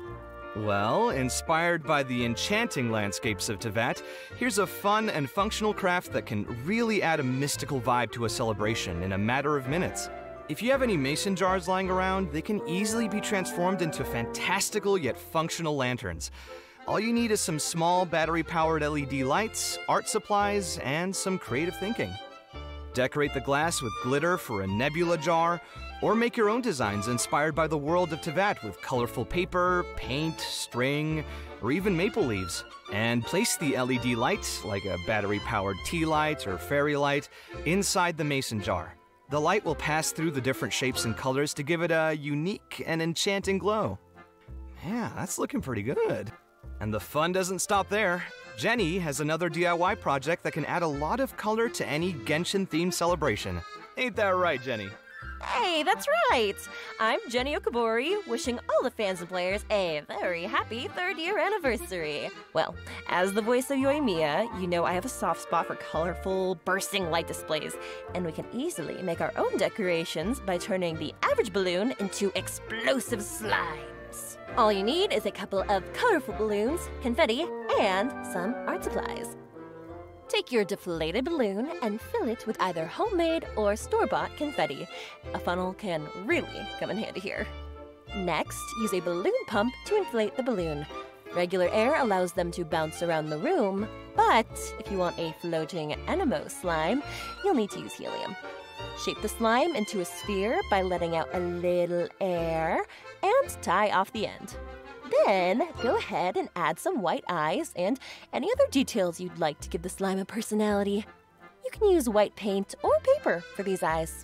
Speaker 5: Well, inspired by the enchanting landscapes of Teyvat, here's a fun and functional craft that can really add a mystical vibe to a celebration in a matter of minutes. If you have any mason jars lying around, they can easily be transformed into fantastical yet functional lanterns. All you need is some small battery-powered L E D lights, art supplies, and some creative thinking. Decorate the glass with glitter for a nebula jar, or make your own designs inspired by the world of Teyvat with colorful paper, paint, string, or even maple leaves. And place the L E D light, like a battery-powered tea light or fairy light, inside the mason jar. The light will pass through the different shapes and colors to give it a unique and enchanting glow. Yeah, that's looking pretty good. And the fun doesn't stop there. Jenny has another D I Y project that can add a lot of color to any Genshin-themed celebration. Ain't that right, Jenny?
Speaker 22: Hey, that's right! I'm Jenny Okabori, wishing all the fans and players a very happy third year anniversary. Well, as the voice of Yoimiya, you know I have a soft spot for colorful, bursting light displays, and we can easily make our own decorations by turning the average balloon into explosive slimes. All you need is a couple of colorful balloons, confetti, and some art supplies. Take your deflated balloon and fill it with either homemade or store-bought confetti. A funnel can really come in handy here. Next, use a balloon pump to inflate the balloon. Regular air allows them to bounce around the room, but if you want a floating Anemo slime, you'll need to use helium. Shape the slime into a sphere by letting out a little air and tie off the end. Then, go ahead and add some white eyes and any other details you'd like to give the slime a personality. You can use white paint or paper for these eyes.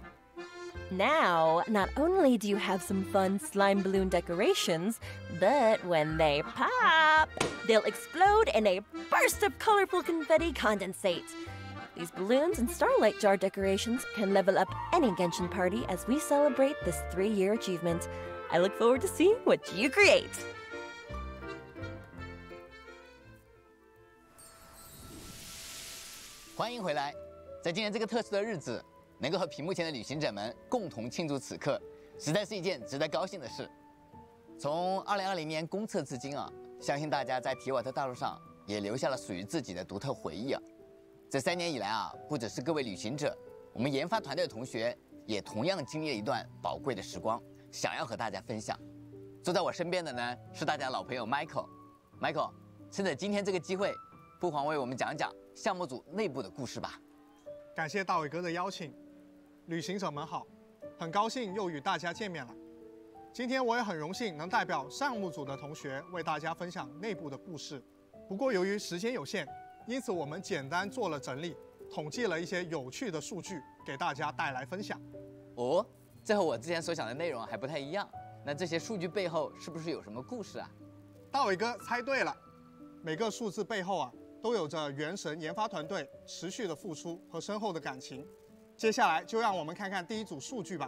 Speaker 22: Now, not only do you have some fun slime balloon decorations, but when they pop, they'll explode in a burst of colorful confetti condensate. These balloons and starlight jar decorations can level up any Genshin party as we celebrate this three-year achievement. I look forward to seeing what you create!
Speaker 1: 欢迎回来，在今天这个特殊的日子，能够和屏幕前的旅行者们共同庆祝此刻，实在是一件值得高兴的事。 从二零二零年公测至今啊，相信大家在提瓦特大陆上也留下了属于自己的独特回忆啊。这三年以来啊，不只是各位旅行者，我们研发团队的同学也同样经历了一段宝贵的时光，想要和大家分享。坐在我身边的呢是大家老朋友 Michael。Michael， 趁着今天这个机会，不妨为我们讲讲项目组内部的故事吧。
Speaker 8: 感谢大伟哥的邀请，旅行者们好，很高兴又与大家见面了。今天我也很荣幸能代表项目组的同学为大家分享内部的故事。不过由于时间有限，因此我们简单做了整理，统计了一些有趣的数据给大家带来分享。
Speaker 1: 哦，这和我之前所想的内容还不太一样。那这些数据背后是不是有什么故事啊？
Speaker 8: 大伟哥猜对了，每个数字背后啊都有着原神研发团队持续的付出和深厚的感情。接下来就让我们看看第一组数据吧。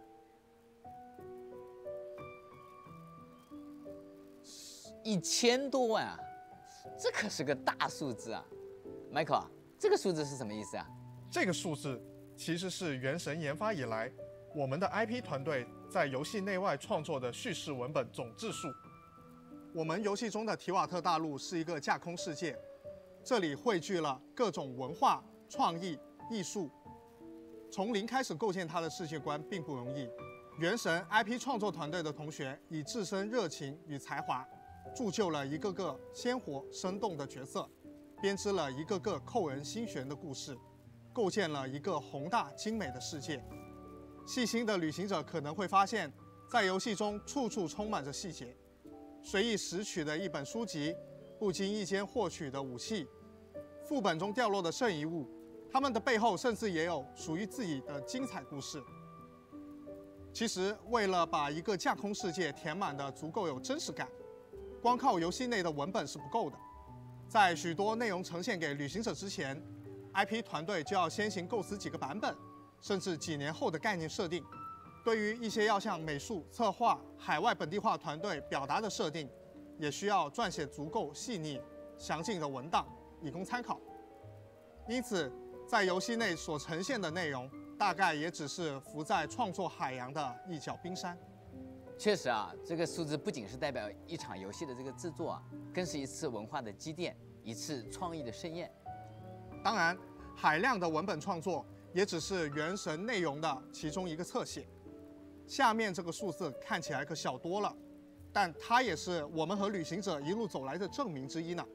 Speaker 1: 一千多万啊，这可是个大数字啊 ！Michael 啊，这个数字是什么意思啊？
Speaker 8: 这个数字其实是原神研发以来，我们的 I P 团队在游戏内外创作的叙事文本总字数。我们游戏中的提瓦特大陆是一个架空世界，这里汇聚了各种文化、创意、艺术。从零开始构建它的世界观并不容易。原神 I P 创作团队的同学以自身热情与才华，铸就了一个个鲜活生动的角色，编织了一个个扣人心弦的故事，构建了一个宏大精美的世界。细心的旅行者可能会发现，在游戏中处处充满着细节。随意拾取的一本书籍，不经意间获取的武器，副本中掉落的圣遗物，它们的背后甚至也有属于自己的精彩故事。其实，为了把一个架空世界填满的足够有真实感，光靠游戏内的文本是不够的。在许多内容呈现给旅行者之前 ，I P 团队就要先行构思几个版本，甚至几年后的概念设定。对于一些要向美术、策划、海外本地化团队表达的设定，也需要撰写足够细腻、详尽的文档，以供参考。因此，在游戏内所呈现的内容，大概也只是浮在创作海洋的一角冰山。
Speaker 1: 确实啊，这个数字不仅是代表一场游戏的这个制作啊，更是一次文化的积淀，一次创意的盛宴。
Speaker 8: 当然，海量的文本创作也只是原神内容的其中一个侧写。下面这个数字看起来可小多了，但它也是我们和旅行者一路走来的证明之一呢。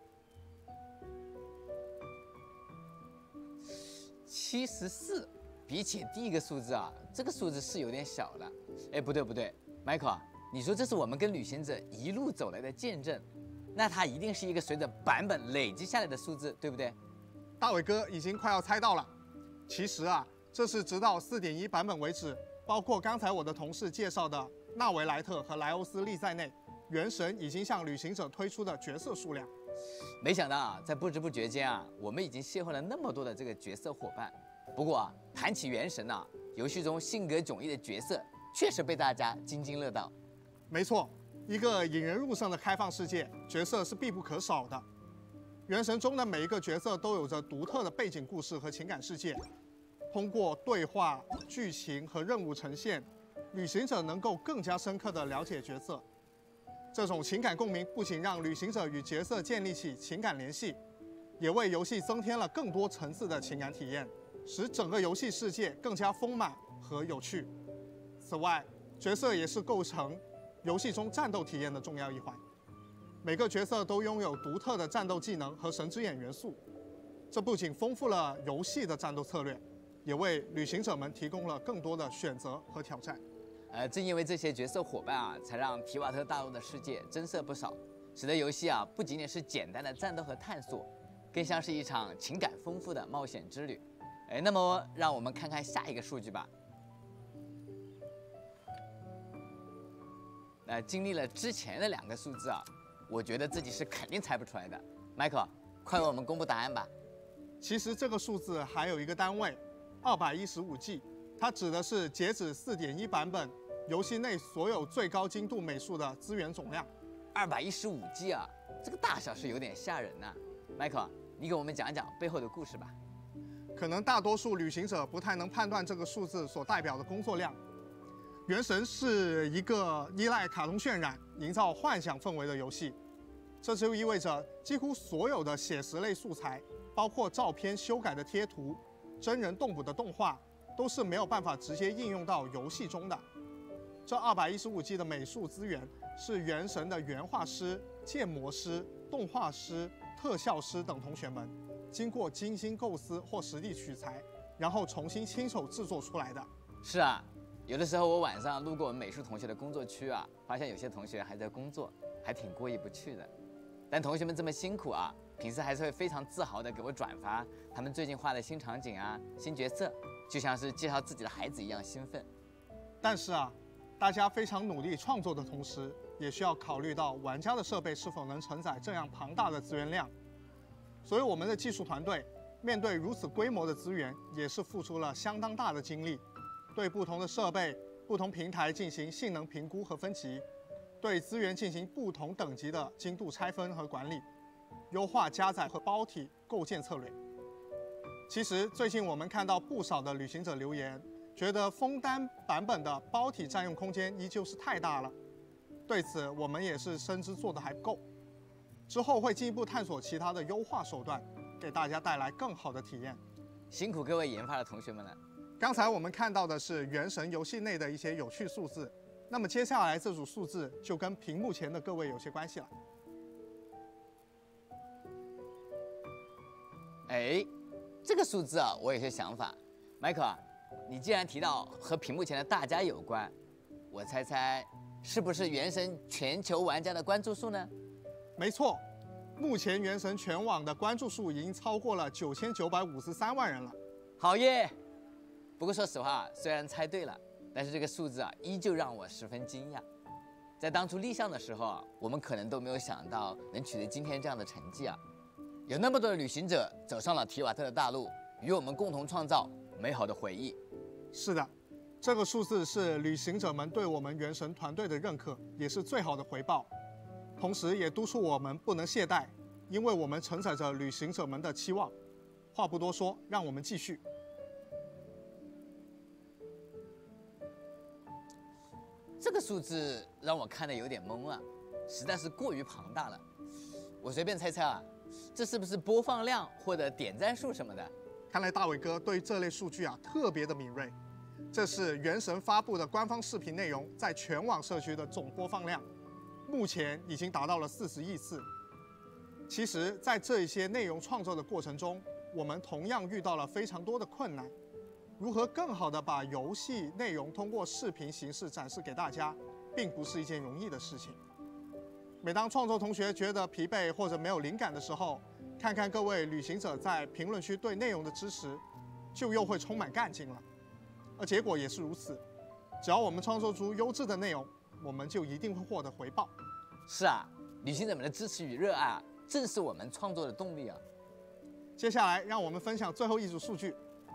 Speaker 1: 七十四，比起第一个数字啊，这个数字是有点小了。哎，不对不对 ，Michael 啊，你说这是我们跟旅行者一路走来的见证，那它一定是一个随着版本累积下来的数字，对不对？
Speaker 8: 大伟哥已经快要猜到了。其实啊，这是直到 四点一 版本为止，包括刚才我的同事介绍的纳维莱特和莱欧斯利在内，原神已经向旅行者推出的角色数量。
Speaker 1: 没想到啊，在不知不觉间啊，我们已经邂逅了那么多的这个角色伙伴。不过啊，谈起原神啊，游戏中性格迥异的角色确实被大家津津乐道。
Speaker 8: 没错，一个引人入胜的开放世界，角色是必不可少的。原神中的每一个角色都有着独特的背景故事和情感世界，通过对话、剧情和任务呈现，旅行者能够更加深刻地了解角色。这种情感共鸣不仅让旅行者与角色建立起情感联系，也为游戏增添了更多层次的情感体验，使整个游戏世界更加丰满和有趣。此外，角色也是构成游戏中战斗体验的重要一环。每个角色都拥有独特的战斗技能和神之眼元素，这不仅丰富了游戏的战斗策略，也为旅行者们提供了更多的选择和挑战。
Speaker 1: 呃，正因为这些角色伙伴啊，才让提瓦特大陆的世界增色不少，使得游戏啊不仅仅是简单的战斗和探索，更像是一场情感丰富的冒险之旅。哎，那么让我们看看下一个数据吧。呃，经历了之前的两个数字啊，我觉得自己是肯定猜不出来的。Michael， 快为我们公布答案吧。
Speaker 8: 其实这个数字还有一个单位， 二百一十五 G， 它指的是截止 四点一 版本游戏内所有最高精度美术的资源总量。
Speaker 1: 二百一十五 G 啊，这个大小是有点吓人呐、啊。Michael， 你给我们讲讲背后的故事吧。
Speaker 8: 可能大多数旅行者不太能判断这个数字所代表的工作量。 原神是一个依赖卡通渲染、营造幻想氛围的游戏，这就意味着几乎所有的写实类素材，包括照片修改的贴图、真人动捕的动画，都是没有办法直接应用到游戏中的。这二百一十五 G 的美术资源是原神的原画师、建模师、动画师、特效师等同学们经过精心构思或实地取材，然后重新亲手制作出来的。
Speaker 1: 是啊。有的时候我晚上路过我们美术同学的工作区啊，发现有些同学还在工作，还挺过意不去的。但同学们这么辛苦啊，平时还是会非常自豪地给我转发他们最近画的新场景啊、新角色，就像是介绍自己的孩子一样兴奋。
Speaker 8: 但是啊，大家非常努力创作的同时，也需要考虑到玩家的设备是否能承载这样庞大的资源量。所以我们的技术团队面对如此规模的资源，也是付出了相当大的精力。对不同的设备、不同平台进行性能评估和分级，对资源进行不同等级的精度拆分和管理，优化加载和包体构建策略。其实最近我们看到不少的旅行者留言，觉得枫丹版本的包体占用空间依旧是太大了。对此，我们也是深知做得还不够，之后会进一步探索其他的优化手段，给大家带来更好的体验。
Speaker 1: 辛苦各位研发的同学们了。
Speaker 8: 刚才我们看到的是《原神》游戏内的一些有趣数字，那么接下来这组数字就跟屏幕前的各位有些关系了。
Speaker 1: 哎，这个数字啊，我有些想法。迈克啊，你既然提到和屏幕前的大家有关，我猜猜是不是《原神》全球玩家的关注数呢？
Speaker 8: 没错，目前《原神》全网的关注数已经超过了九千九百五十三万人了。
Speaker 1: 好耶！不过说实话，虽然猜对了，但是这个数字啊，依旧让我十分惊讶。在当初立项的时候啊，我们可能都没有想到能取得今天这样的成绩啊。有那么多的旅行者走上了提瓦特的大陆，与我们共同创造美好的回忆。
Speaker 8: 是的，这个数字是旅行者们对我们原神团队的认可，也是最好的回报。同时也督促我们不能懈怠，因为我们承载着旅行者们的期望。话不多说，让我们继续。
Speaker 1: 这个数字让我看得有点懵啊，实在是过于庞大了。我随便猜猜啊，这是不是播放量或者点赞数什么的？
Speaker 8: 看来大伟哥对这类数据啊特别的敏锐。这是原神发布的官方视频内容在全网社区的总播放量，目前已经达到了四十亿次。其实，在这一些内容创作的过程中，我们同样遇到了非常多的困难。如何更好地把游戏内容通过视频形式展示给大家，并不是一件容易的事情。每当创作同学觉得疲惫或者没有灵感的时候，看看各位旅行者在评论区对内容的支持，就又会充满干劲了。而结果也是如此，只要我们创作出优质的内容，我们就一定会获得回报。
Speaker 1: 是啊，旅行者们的支持与热爱啊，正是我们创作的动力啊。
Speaker 8: 接下来，让我们分享最后一组数据。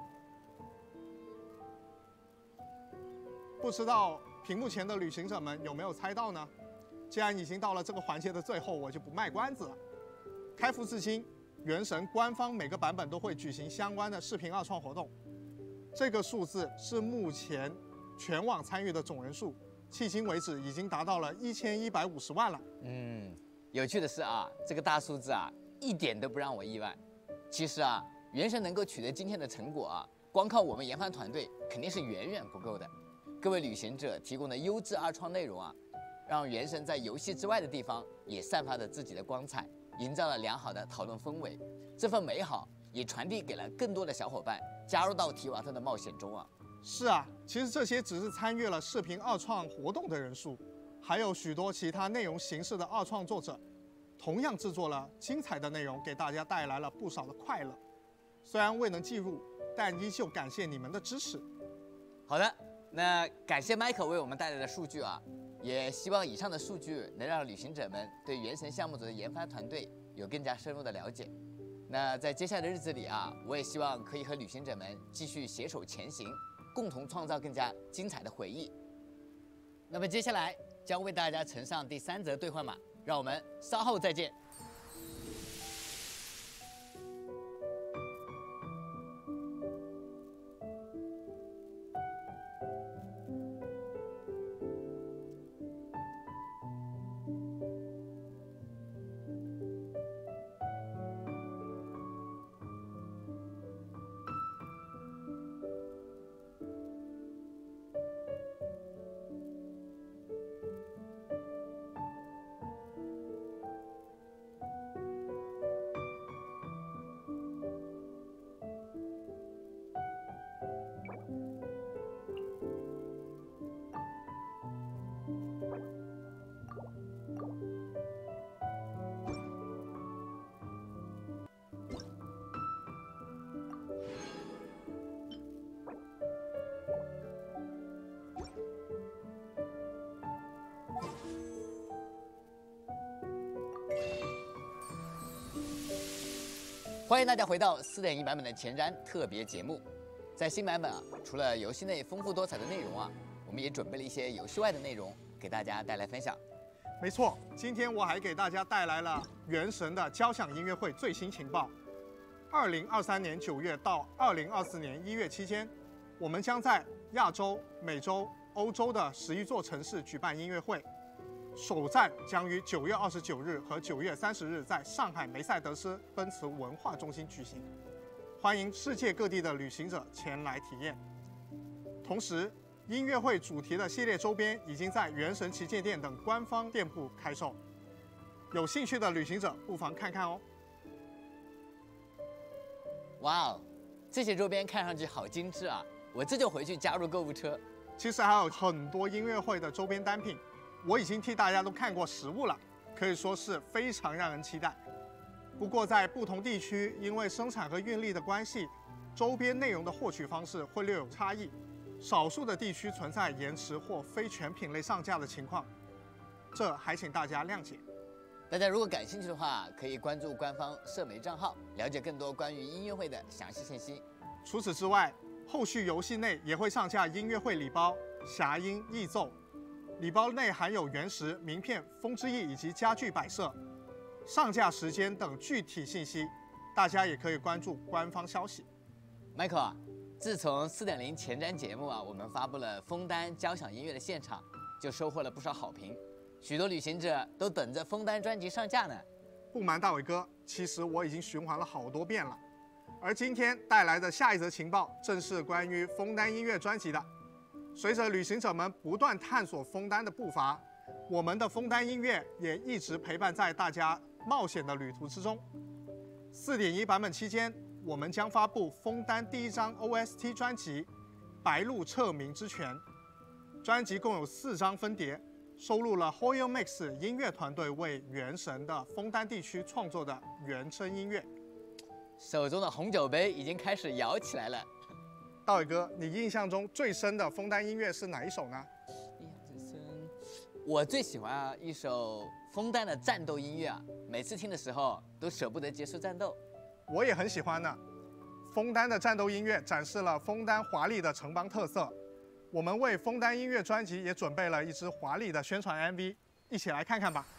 Speaker 8: 不知道屏幕前的旅行者们有没有猜到呢？既然已经到了这个环节的最后，我就不卖关子了。开服至今，原神官方每个版本都会举行相关的视频二创活动。这个数字是目前全网参与的总人数，迄今为止已经达到了一千一百五十万了。
Speaker 1: 嗯，有趣的是啊，这个大数字啊，一点都不让我意外。其实啊，原神能够取得今天的成果啊，光靠我们研发团队肯定是远远不够的。各位旅行者提供的优质二创内容啊，让原神在游戏之外的地方也散发着自己的光彩，营造了良好的讨论氛围。这份美好也传递给了更多的小伙伴，加入到提瓦特的冒险中啊。
Speaker 8: 是啊，其实这些只是参与了视频二创活动的人数，还有许多其他内容形式的二创作者，同样制作了精彩的内容，给大家带来了不少的快乐。虽然未能计入，但依旧感谢你们的支持。
Speaker 1: 好的。那感谢 Michael 为我们带来的数据啊，也希望以上的数据能让旅行者们对原神项目组的研发团队有更加深入的了解。那在接下来的日子里啊，我也希望可以和旅行者们继续携手前行，共同创造更加精彩的回忆。那么接下来将为大家呈上第三则兑换码，让我们稍后再见。 欢迎大家回到四点一版本的前瞻特别节目。在新版本啊，除了游戏内丰富多彩的内容啊，我们也准备了一些游戏外的内容给大家带来分享。
Speaker 8: 没错，今天我还给大家带来了《原神》的交响音乐会最新情报。二零二三年九月到二零二四年一月期间，我们将在亚洲、美洲、欧洲的十一座城市举办音乐会。首站将于九月二十九日和九月三十日在上海梅赛德斯奔驰文化中心举行，欢迎世界各地的旅行者前来体验。同时，音乐会主题的系列周边已经在原神旗舰店等官方店铺开售，有兴趣的旅行者不妨看看哦。
Speaker 1: 哇哦，这些周边看上去好精致啊！我这就回去加入购物车。
Speaker 8: 其实还有很多音乐会的周边单品。我已经替大家都看过实物了，可以说是非常让人期待。不过在不同地区，因为生产和运力的关系，周边内容的获取方式会略有差异，少数的地区存在延迟或非全品类上架的情况，这还请大家谅解。
Speaker 1: 大家如果感兴趣的话，可以关注官方社媒账号，了解更多关于音乐会的详细信息。
Speaker 8: 除此之外，后续游戏内也会上架音乐会礼包、霞音艺奏。礼包内含有原石、名片、风之翼以及家具摆设，上架时间等具体信息，大家也可以关注官方消息。
Speaker 1: Michael 啊，自从四点零前瞻节目啊，我们发布了枫丹交响音乐的现场，就收获了不少好评，许多旅行者都等着枫丹专辑上架呢。
Speaker 8: 不瞒大伟哥，其实我已经循环了好多遍了，而今天带来的下一则情报，正是关于枫丹音乐专辑的。随着旅行者们不断探索枫丹的步伐，我们的枫丹音乐也一直陪伴在大家冒险的旅途之中。四点一版本期间，我们将发布枫丹第一张 O S T 专辑《白鹿彻明之泉》。专辑共有四张分碟，收录了 Hoyo Mix 音乐团队为原神的枫丹地区创作的原声音乐。
Speaker 1: 手中的红酒杯已经开始摇起来了。
Speaker 8: 大伟哥，你印象中最深的枫丹音乐是哪一首呢？
Speaker 1: 印象最深，我最喜欢啊一首枫丹的战斗音乐啊，每次听的时候都舍不得结束战斗。
Speaker 8: 我也很喜欢呢。枫丹的战斗音乐展示了枫丹华丽的城邦特色。我们为枫丹音乐专辑也准备了一支华丽的宣传 M V， 一起来看看吧。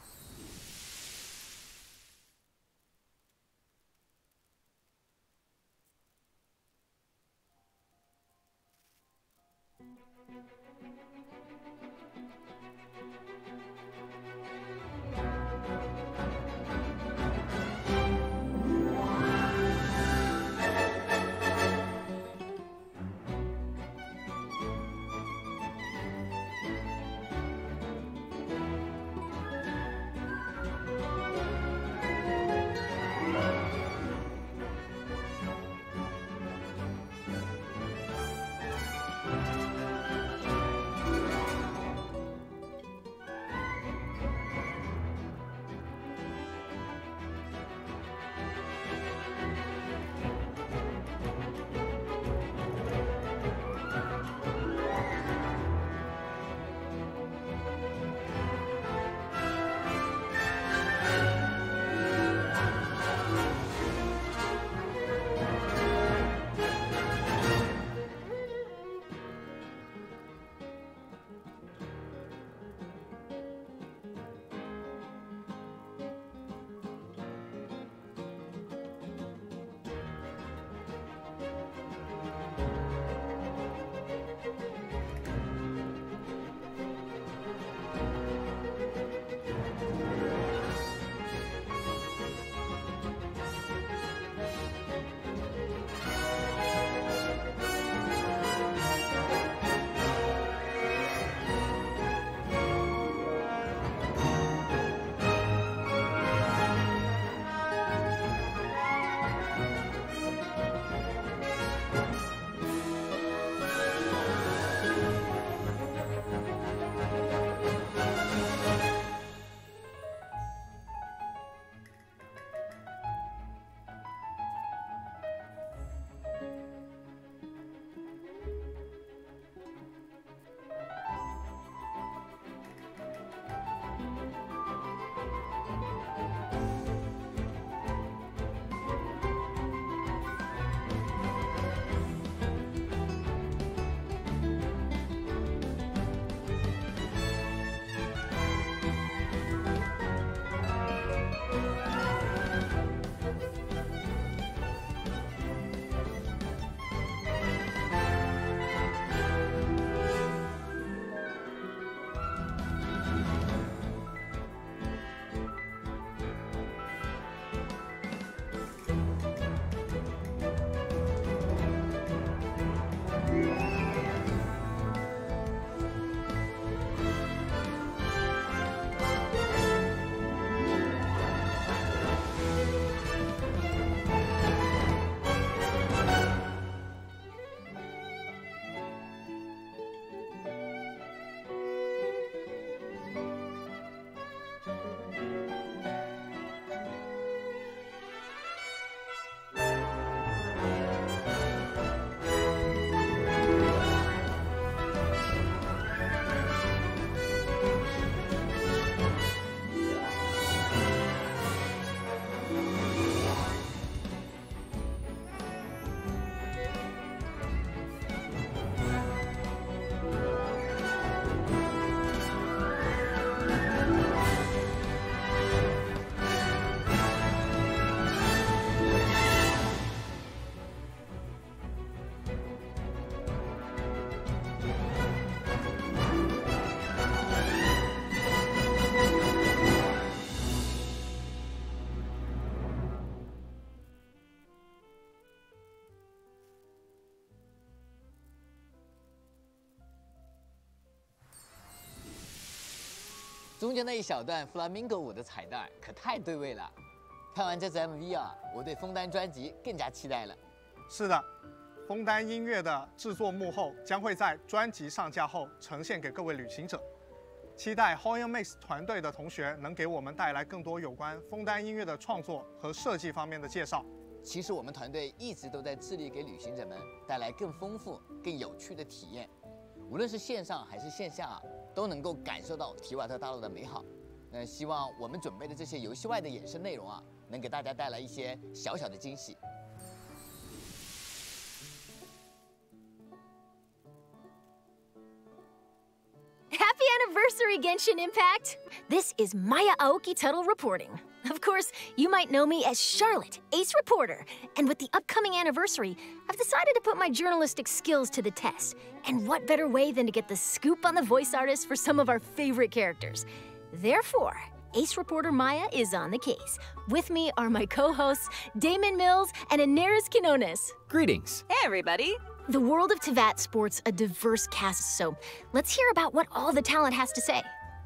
Speaker 1: 中间那一小段 Flamingo 舞的彩蛋可太对味了。看完这次 M V 啊，我对枫丹专辑更加期待了。
Speaker 8: 是的，枫丹音乐的制作幕后将会在专辑上架后呈现给各位旅行者。期待 Hoyan Mix 团队的同学能给我们带来更多有关枫丹音乐的创作和设计方面的介绍。
Speaker 1: 其实我们团队一直都在致力给旅行者们带来更丰富、更有趣的体验，无论是线上还是线下啊，都能够感受到提瓦特大陆的美好。那希望我们准备的这些游戏外的衍生内容啊，能给大家带来一些小小的惊喜。
Speaker 4: Happy anniversary, Genshin Impact! This is Maya Aoki Tuttle reporting. Of course, you might know me as Charlotte, Ace Reporter, and with the upcoming anniversary, I've decided to put my journalistic skills to the test. And what better way than to get the scoop on the voice artists for some of our favorite characters? Therefore, Ace Reporter Maya is on the case. With me are my co-hosts, Damon Mills and Inaris Quinones.
Speaker 15: Greetings.
Speaker 4: Hey, everybody. The world of Teyvat sports a diverse cast, so let's hear about what all the talent has to say.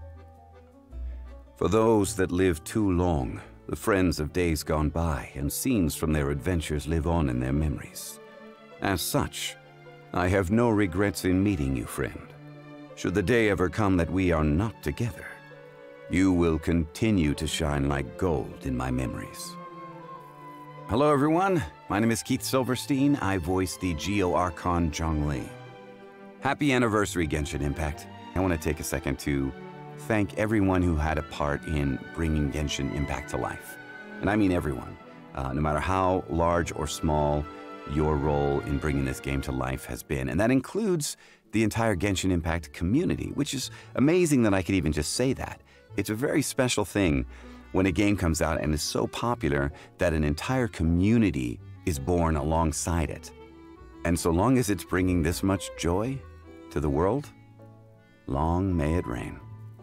Speaker 11: For those that live too long, the friends of days gone by and scenes from their adventures live on in their memories. As such, I have no regrets in meeting you, friend. Should the day ever come that we are not together, you will continue to shine like gold in my memories. Hello, everyone. My name is Keith Silverstein. I voice the Geo Archon Zhongli. Happy anniversary, Genshin Impact. I want to take a second to thank everyone who had a part in bringing Genshin Impact to life. And I mean everyone. Uh, no matter how large or small your role in bringing this game to life has been. And that includes the entire Genshin Impact community, which is amazing that I could even just say that. It's a very special thing when a game comes out and is so popular that an entire community is born alongside it. And so long as it's bringing this much joy to the world, long may it reign.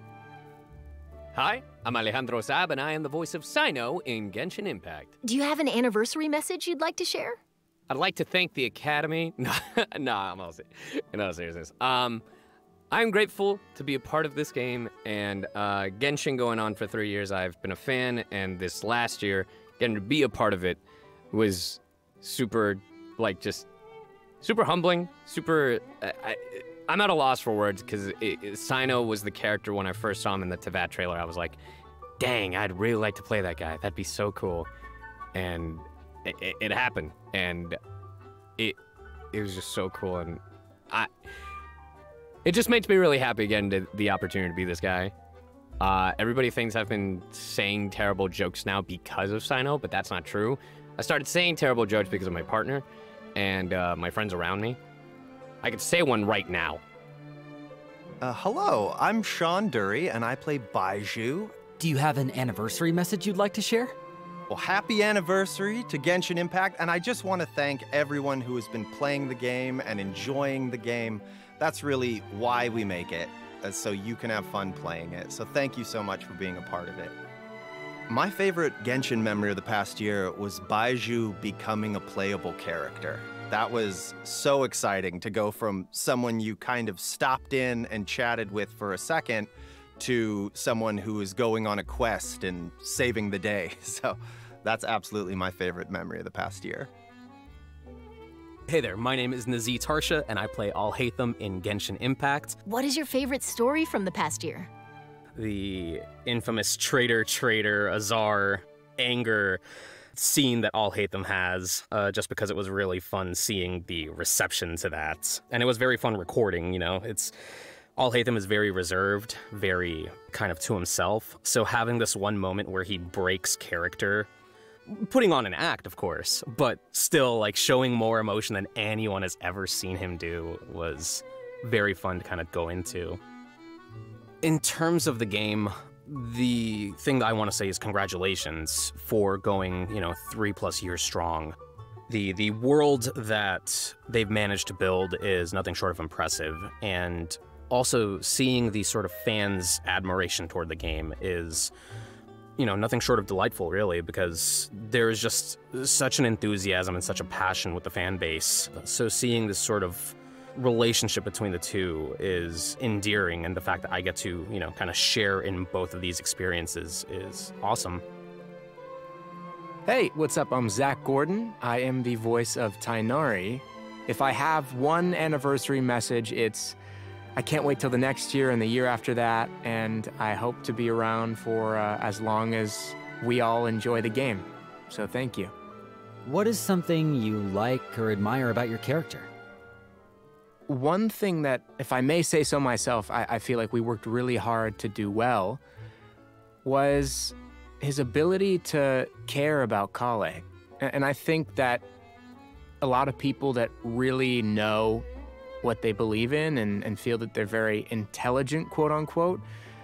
Speaker 7: Hi, I'm Alejandro Saab, and I am the voice of Cyno in Genshin Impact.
Speaker 4: Do you have an anniversary message you'd like to share?
Speaker 7: I'd like to thank the Academy. No, no, I'm all serious. In all seriousness. Um, I'm grateful to be a part of this game, and uh, Genshin going on for three years. I've been a fan, and this last year, getting to be a part of it was super, like, just super humbling, super... Uh, I, I'm at a loss for words, because Cyno was the character when I first saw him in the Teyvat trailer. I was like, dang, I'd really like to play that guy. That'd be so cool. And it, it, it happened, and it it was just so cool, and I... It just makes me really happy getting to the opportunity to be this guy. Uh, everybody thinks I've been saying terrible jokes now because of Cyno, but that's not true. I started saying terrible jokes because of my partner and uh, my friends around me. I could say one right now.
Speaker 23: Uh, hello, I'm Sean Dury, and I play Baizhu.
Speaker 15: Do you have an anniversary message you'd like to share?
Speaker 23: Well, happy anniversary to Genshin Impact, and I just want to thank everyone who has been playing the game and enjoying the game. That's really why we make it, uh, so you can have fun playing it. So thank you so much for being a part of it. My favorite Genshin memory of the past year was Baizhu becoming a playable character. That was so exciting to go from someone you kind of stopped in and chatted with for a second to someone who is going on a quest and saving the day. So that's absolutely my favorite memory of the past year.
Speaker 24: Hey there, my name is Nazi Tarsha, and I play Alhaitham in Genshin Impact.
Speaker 4: What is your favorite story from the past year?
Speaker 24: The infamous traitor, traitor, Azar, anger scene that Alhaitham has, uh, just because it was really fun seeing the reception to that. And it was very fun recording, you know, it's... Alhaitham is very reserved, very kind of to himself, so having this one moment where he breaks character, putting on an act, of course, but still, like, showing more emotion than anyone has ever seen him do was very fun to kind of go into. In terms of the game, the thing that I want to say is congratulations for going, you know, three plus years strong. The, the world that they've managed to build is nothing short of impressive, and also seeing the sort of fans' admiration toward the game is, you know, nothing short of delightful, really, because there is just such an enthusiasm and such a passion with the fan base. So seeing this sort of relationship between the two is endearing, and the fact that I get to, you know, kind of share in both of these experiences is awesome.
Speaker 3: Hey, what's up? I'm Zach Gordon. I am the voice of Tighnari. If I have one anniversary message, it's I can't wait till the next year and the year after that, and I hope to be around for uh, as long as we all enjoy the game. So thank you.
Speaker 15: What is something you like or admire about your character?
Speaker 3: One thing that, if I may say so myself, I, I feel like we worked really hard to do well was his ability to care about Kale. And, and I think that a lot of people that really know what they believe in and, and feel that they're very intelligent, quote unquote,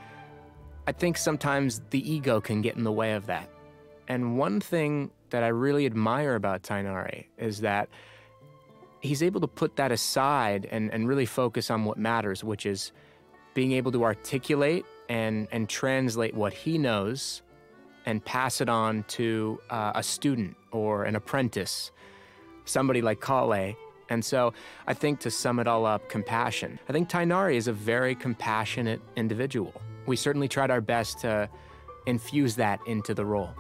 Speaker 3: I think sometimes the ego can get in the way of that. And one thing that I really admire about Tighnari is that he's able to put that aside and, and really focus on what matters, which is being able to articulate and, and translate what he knows and pass it on to uh, a student or an apprentice, somebody like Kale. And so I think, to sum it all up, compassion. I think Tighnari is a very compassionate individual. We certainly tried our best to infuse that into the role.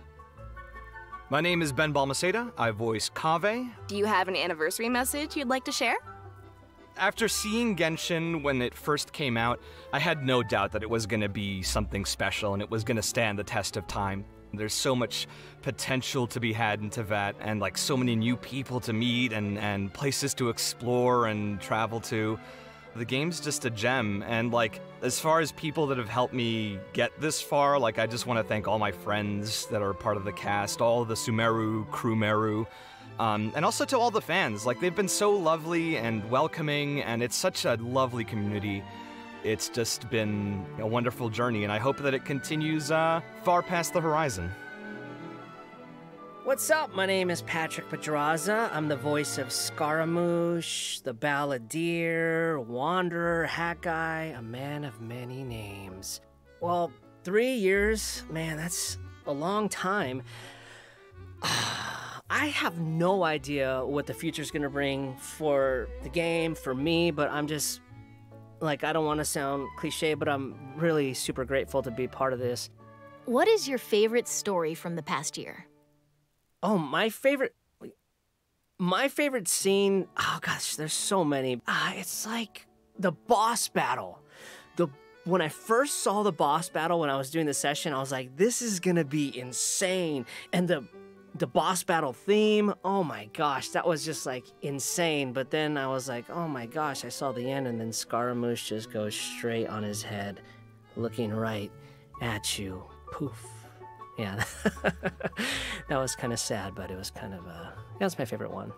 Speaker 5: My name is Ben Balmaceda. I voice Kaveh.
Speaker 16: Do you have an anniversary message you'd like to share?
Speaker 5: After seeing Genshin when it first came out, I had no doubt that it was going to be something special and it was going to stand the test of time. There's so much potential to be had in Teyvat, and like so many new people to meet and, and places to explore and travel to. The game's just a gem, and like as far as people that have helped me get this far, like I just want to thank all my friends that are part of the cast, all the Sumeru, Crewmeru, um, and also to all the fans. Like they've been so lovely and welcoming, and it's such a lovely community. It's just been a wonderful journey, and I hope that it continues uh, far past the horizon.
Speaker 6: What's up? My name is Patrick Pedraza. I'm the voice of Scaramouche, the Balladeer, Wanderer, Hat Guy, a man of many names. Well, three years, man, that's a long time. I have no idea what the future's gonna bring for the game, for me, but I'm just, like, I don't want to sound cliche, but I'm really super grateful to be part of this.
Speaker 4: What is your favorite story from the past year?
Speaker 6: Oh, my favorite... My favorite scene... Oh, gosh, there's so many. Ah, it's like the boss battle. The When I first saw the boss battle when I was doing the session, I was like, this is gonna be insane. And the the boss battle theme, oh my gosh, that was just like insane. But then I was like, oh my gosh, I saw the end, and then Scaramouche just goes straight on his head, looking right at you. Poof. Yeah, that was kind of sad, but it was kind of, uh, that was my favorite one.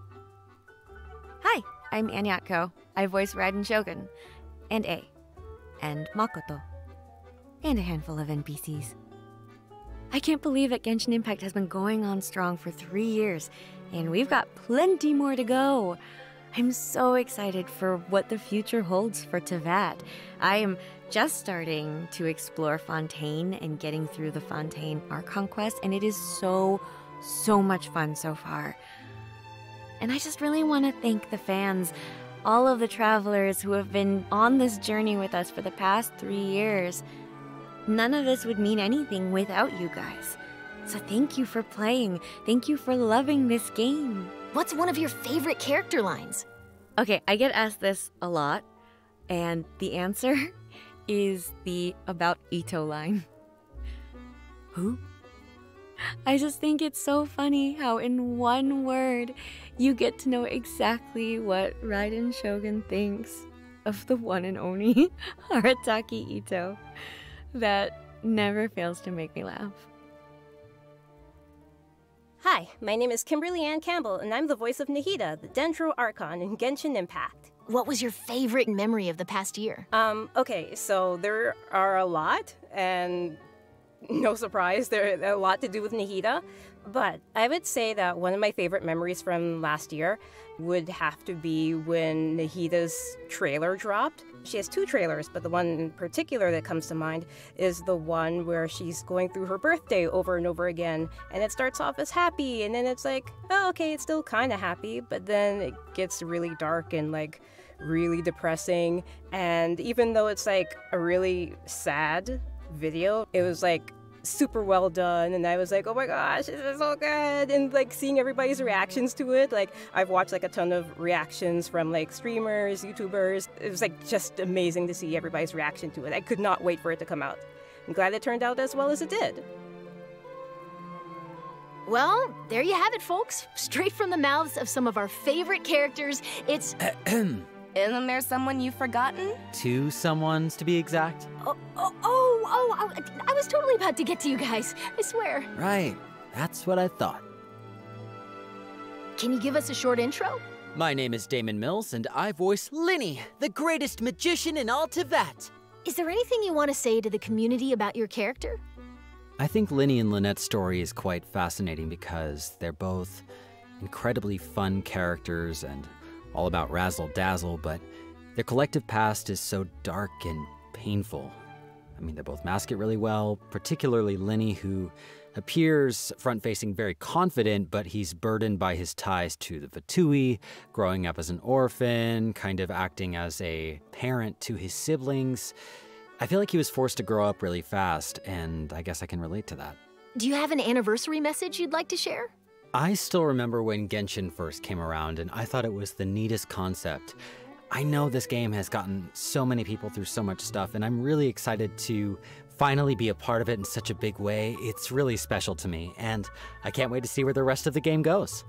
Speaker 9: Hi, I'm Anyatko. I voice Raiden Shogun, and A, and Makoto, and a handful of N P Cs. I can't believe that Genshin Impact has been going on strong for three years, and we've got plenty more to go. I'm so excited for what the future holds for Teyvat. I am just starting to explore Fontaine and getting through the Fontaine Archon quest, and it is so, so much fun so far. And I just really want to thank the fans, all of the travelers who have been on this journey with us for the past three years. None of this would mean anything without you guys. So thank you for playing. Thank you for loving this game.
Speaker 4: What's one of your favorite character lines?
Speaker 9: Okay, I get asked this a lot, and the answer is the About Ito line. Who? I just think it's so funny how in one word you get to know exactly what Raiden Shogun thinks of the one and only Arataki Ito. That never fails to make me laugh.
Speaker 22: Hi, my name is Kimberly Ann Campbell, and I'm the voice of Nahida, the Dendro Archon in Genshin Impact.
Speaker 4: What was your favorite memory of the past year?
Speaker 22: Um, okay, so there are a lot, and no surprise, there are a lot to do with Nahida, But I would say that one of my favorite memories from last year would have to be when Nahida's trailer dropped. She has two trailers, but the one in particular that comes to mind is the one where she's going through her birthday over and over again. And it starts off as happy, and then it's like, oh, okay, it's still kind of happy, but then it gets really dark and like really depressing. And even though it's like a really sad video, it was like super well done, and I was like, oh my gosh, this is so good. And like seeing everybody's reactions to it, like I've watched like a ton of reactions from like streamers, YouTubers. It was like just amazing to see everybody's reaction to it. I could not wait for it to come out. I'm glad it turned out as well as it did.
Speaker 4: Well, there you have it, folks. Straight from the mouths of some of our favorite characters. It's
Speaker 16: And then there's someone you've forgotten?
Speaker 15: Two someones, to be exact.
Speaker 4: Oh, oh, oh, oh, I was totally about to get to you guys, I swear.
Speaker 15: Right. That's what I thought.
Speaker 4: Can you give us a short intro?
Speaker 15: My name is Damon Mills, and I voice Linny, the greatest magician in all Teyvat.
Speaker 4: Is there anything you want to say to the community about your character?
Speaker 15: I think Linny and Lynette's story is quite fascinating because they're both incredibly fun characters and all about razzle-dazzle, but their collective past is so dark and painful. I mean, they both mask it really well, particularly Linny, who appears front-facing very confident, but he's burdened by his ties to the Fatui, growing up as an orphan, kind of acting as a parent to his siblings. I feel like he was forced to grow up really fast, and I guess I can relate to that.
Speaker 4: Do you have an anniversary message you'd like to share?
Speaker 15: I still remember when Genshin first came around, and I thought it was the neatest concept. I know this game has gotten so many people through so much stuff, and I'm really excited to finally be a part of it in such a big way. It's really special to me, and I can't wait to see where the rest of the game goes.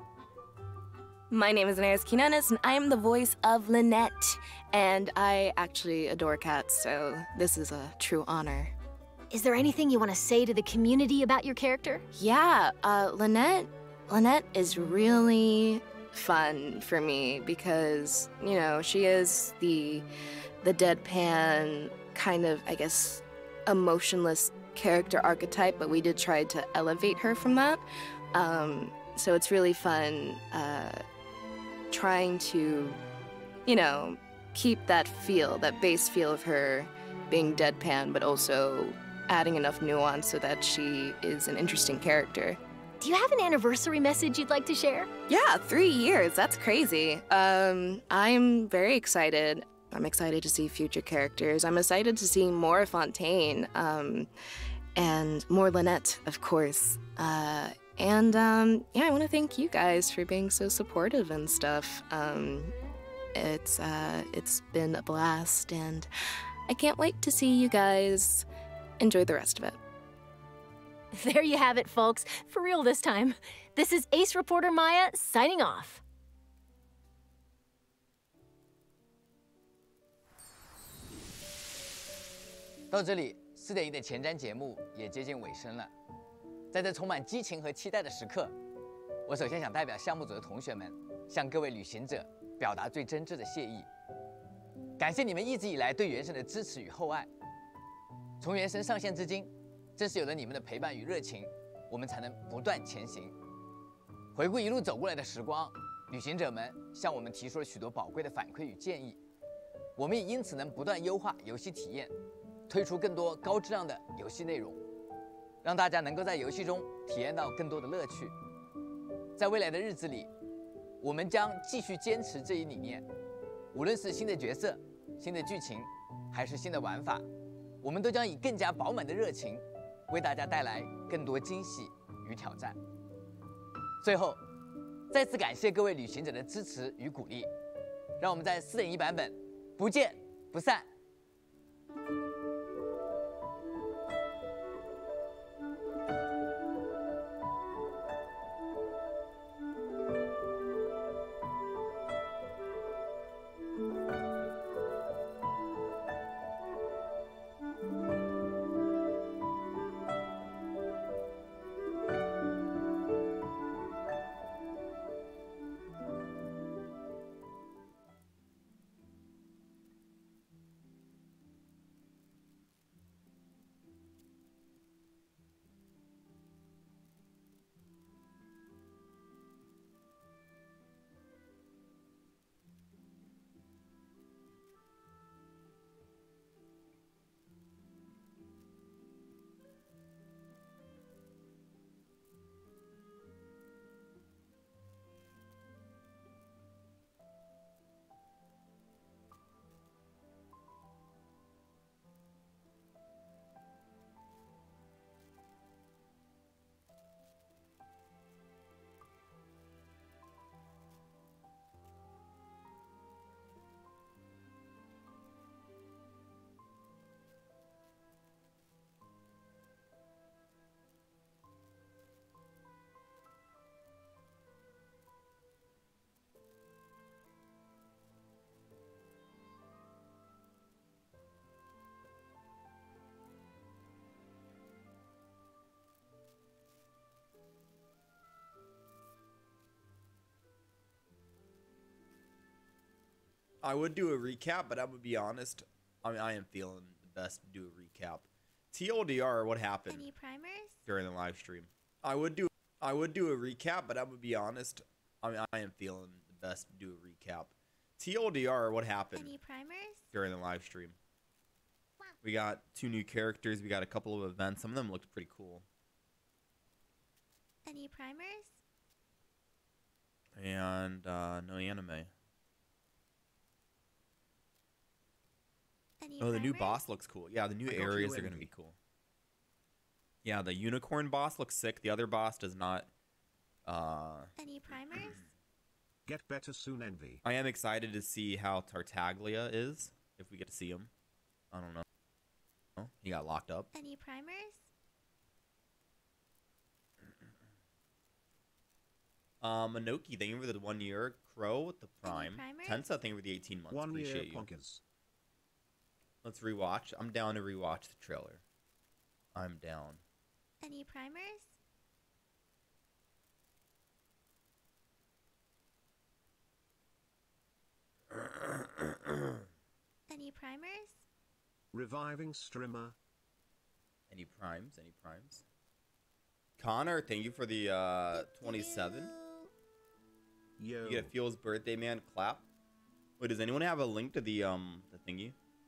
Speaker 16: My name is Anaris Quinones, and I am the voice of Lynette. And I actually adore cats, so this is a true honor.
Speaker 4: Is there anything you want to say to the community about your character?
Speaker 16: Yeah, uh, Lynette, Lynette is really fun for me because, you know, she is the, the deadpan kind of, I guess, emotionless character archetype, but we did try to elevate her from that. Um, so it's really fun uh, trying to, you know, keep that feel, that base feel of her being deadpan, but also adding enough nuance so that she is an interesting character.
Speaker 4: Do you have an anniversary message you'd like to share?
Speaker 16: Yeah, three years. That's crazy. Um, I'm very excited. I'm excited to see future characters. I'm excited to see more Fontaine, um, and more Lynette, of course. Uh, and um, yeah, I want to thank you guys for being so supportive and stuff. Um, it's uh, it's been a blast, and I can't wait to see you guys enjoy the rest of it.
Speaker 4: There you have it, folks. For real this time. This is Ace Reporter Maya signing off.
Speaker 1: 到这里，四点一的前瞻节目也接近尾声了。在这充满激情和期待的时刻，我首先想代表项目组的同学们，向各位旅行者表达最真挚的谢意。感谢你们一直以来对原神的支持与厚爱。从原神上线至今，正是有了你们的陪伴与热情，我们才能不断前行。回顾一路走过来的时光，旅行者们向我们提出了许多宝贵的反馈与建议，我们也因此能不断优化游戏体验。 推出更多高质量的游戏内容，让大家能够在游戏中体验到更多的乐趣。在未来的日子里，我们将继续坚持这一理念。无论是新的角色、新的剧情，还是新的玩法，我们都将以更加饱满的热情，为大家带来更多惊喜与挑战。最后，再次感谢各位旅行者的支持与鼓励，让我们在四点一版本不见不散。
Speaker 2: I would do a recap, but I'm gonna be honest. I mean, I am feeling the best to do a recap. T L D R, what happened
Speaker 10: Any primers?
Speaker 2: during the live stream? I would do I would do a recap, but I'm gonna be honest. I mean, I am feeling the best to do a recap. T L D R, what happened
Speaker 10: Any primers?
Speaker 2: during the live stream? We got two new characters. We got a couple of events. Some of them looked pretty cool.
Speaker 10: Any primers?
Speaker 2: And uh, no anime.
Speaker 10: Any
Speaker 2: Oh, the new
Speaker 10: primers?
Speaker 2: boss looks cool. Yeah, the new
Speaker 10: I got you,
Speaker 2: areas are
Speaker 10: Envy.
Speaker 2: gonna be cool. Yeah, the unicorn boss looks sick. The other boss does not. Uh,
Speaker 10: Any primers?
Speaker 12: Get better soon, Envy.
Speaker 2: I am excited to see how Tartaglia is. If we get to see him, I don't know. Oh, he got locked up.
Speaker 10: Any primers?
Speaker 2: Um, Anoki, thank you for the one year. Crow with the prime.
Speaker 10: primers?
Speaker 2: Tensa, thank you for the eighteen months.
Speaker 12: One year
Speaker 2: Appreciate you.
Speaker 12: punkers.
Speaker 2: Let's rewatch. I'm down to rewatch the trailer. I'm down.
Speaker 10: Any primers? Any primers?
Speaker 12: Reviving streamer.
Speaker 2: Any primes? Any primes? Connor, thank you for the uh, twenty-seven.
Speaker 12: Yo.
Speaker 2: You get a Feels birthday man clap. Wait, does anyone have a link to the um the thingy?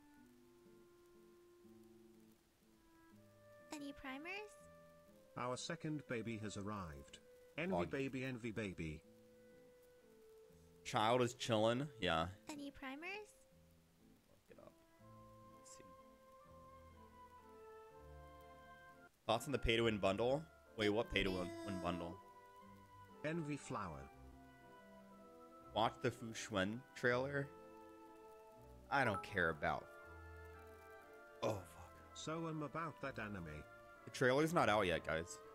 Speaker 10: Any primers?
Speaker 12: Our second baby has arrived. Envy
Speaker 2: Log-
Speaker 12: baby, envy baby.
Speaker 2: Child is chilling. Yeah.
Speaker 10: Any primers?
Speaker 2: Look it up. Let's see. Thoughts on the pay to win bundle? Wait, what pay to win win bundle?
Speaker 12: Envy flower.
Speaker 2: Watch the Fu Xuan trailer. I don't care about. Oh fuck.
Speaker 12: So I'm about that anime.
Speaker 2: The trailer's not out yet, guys.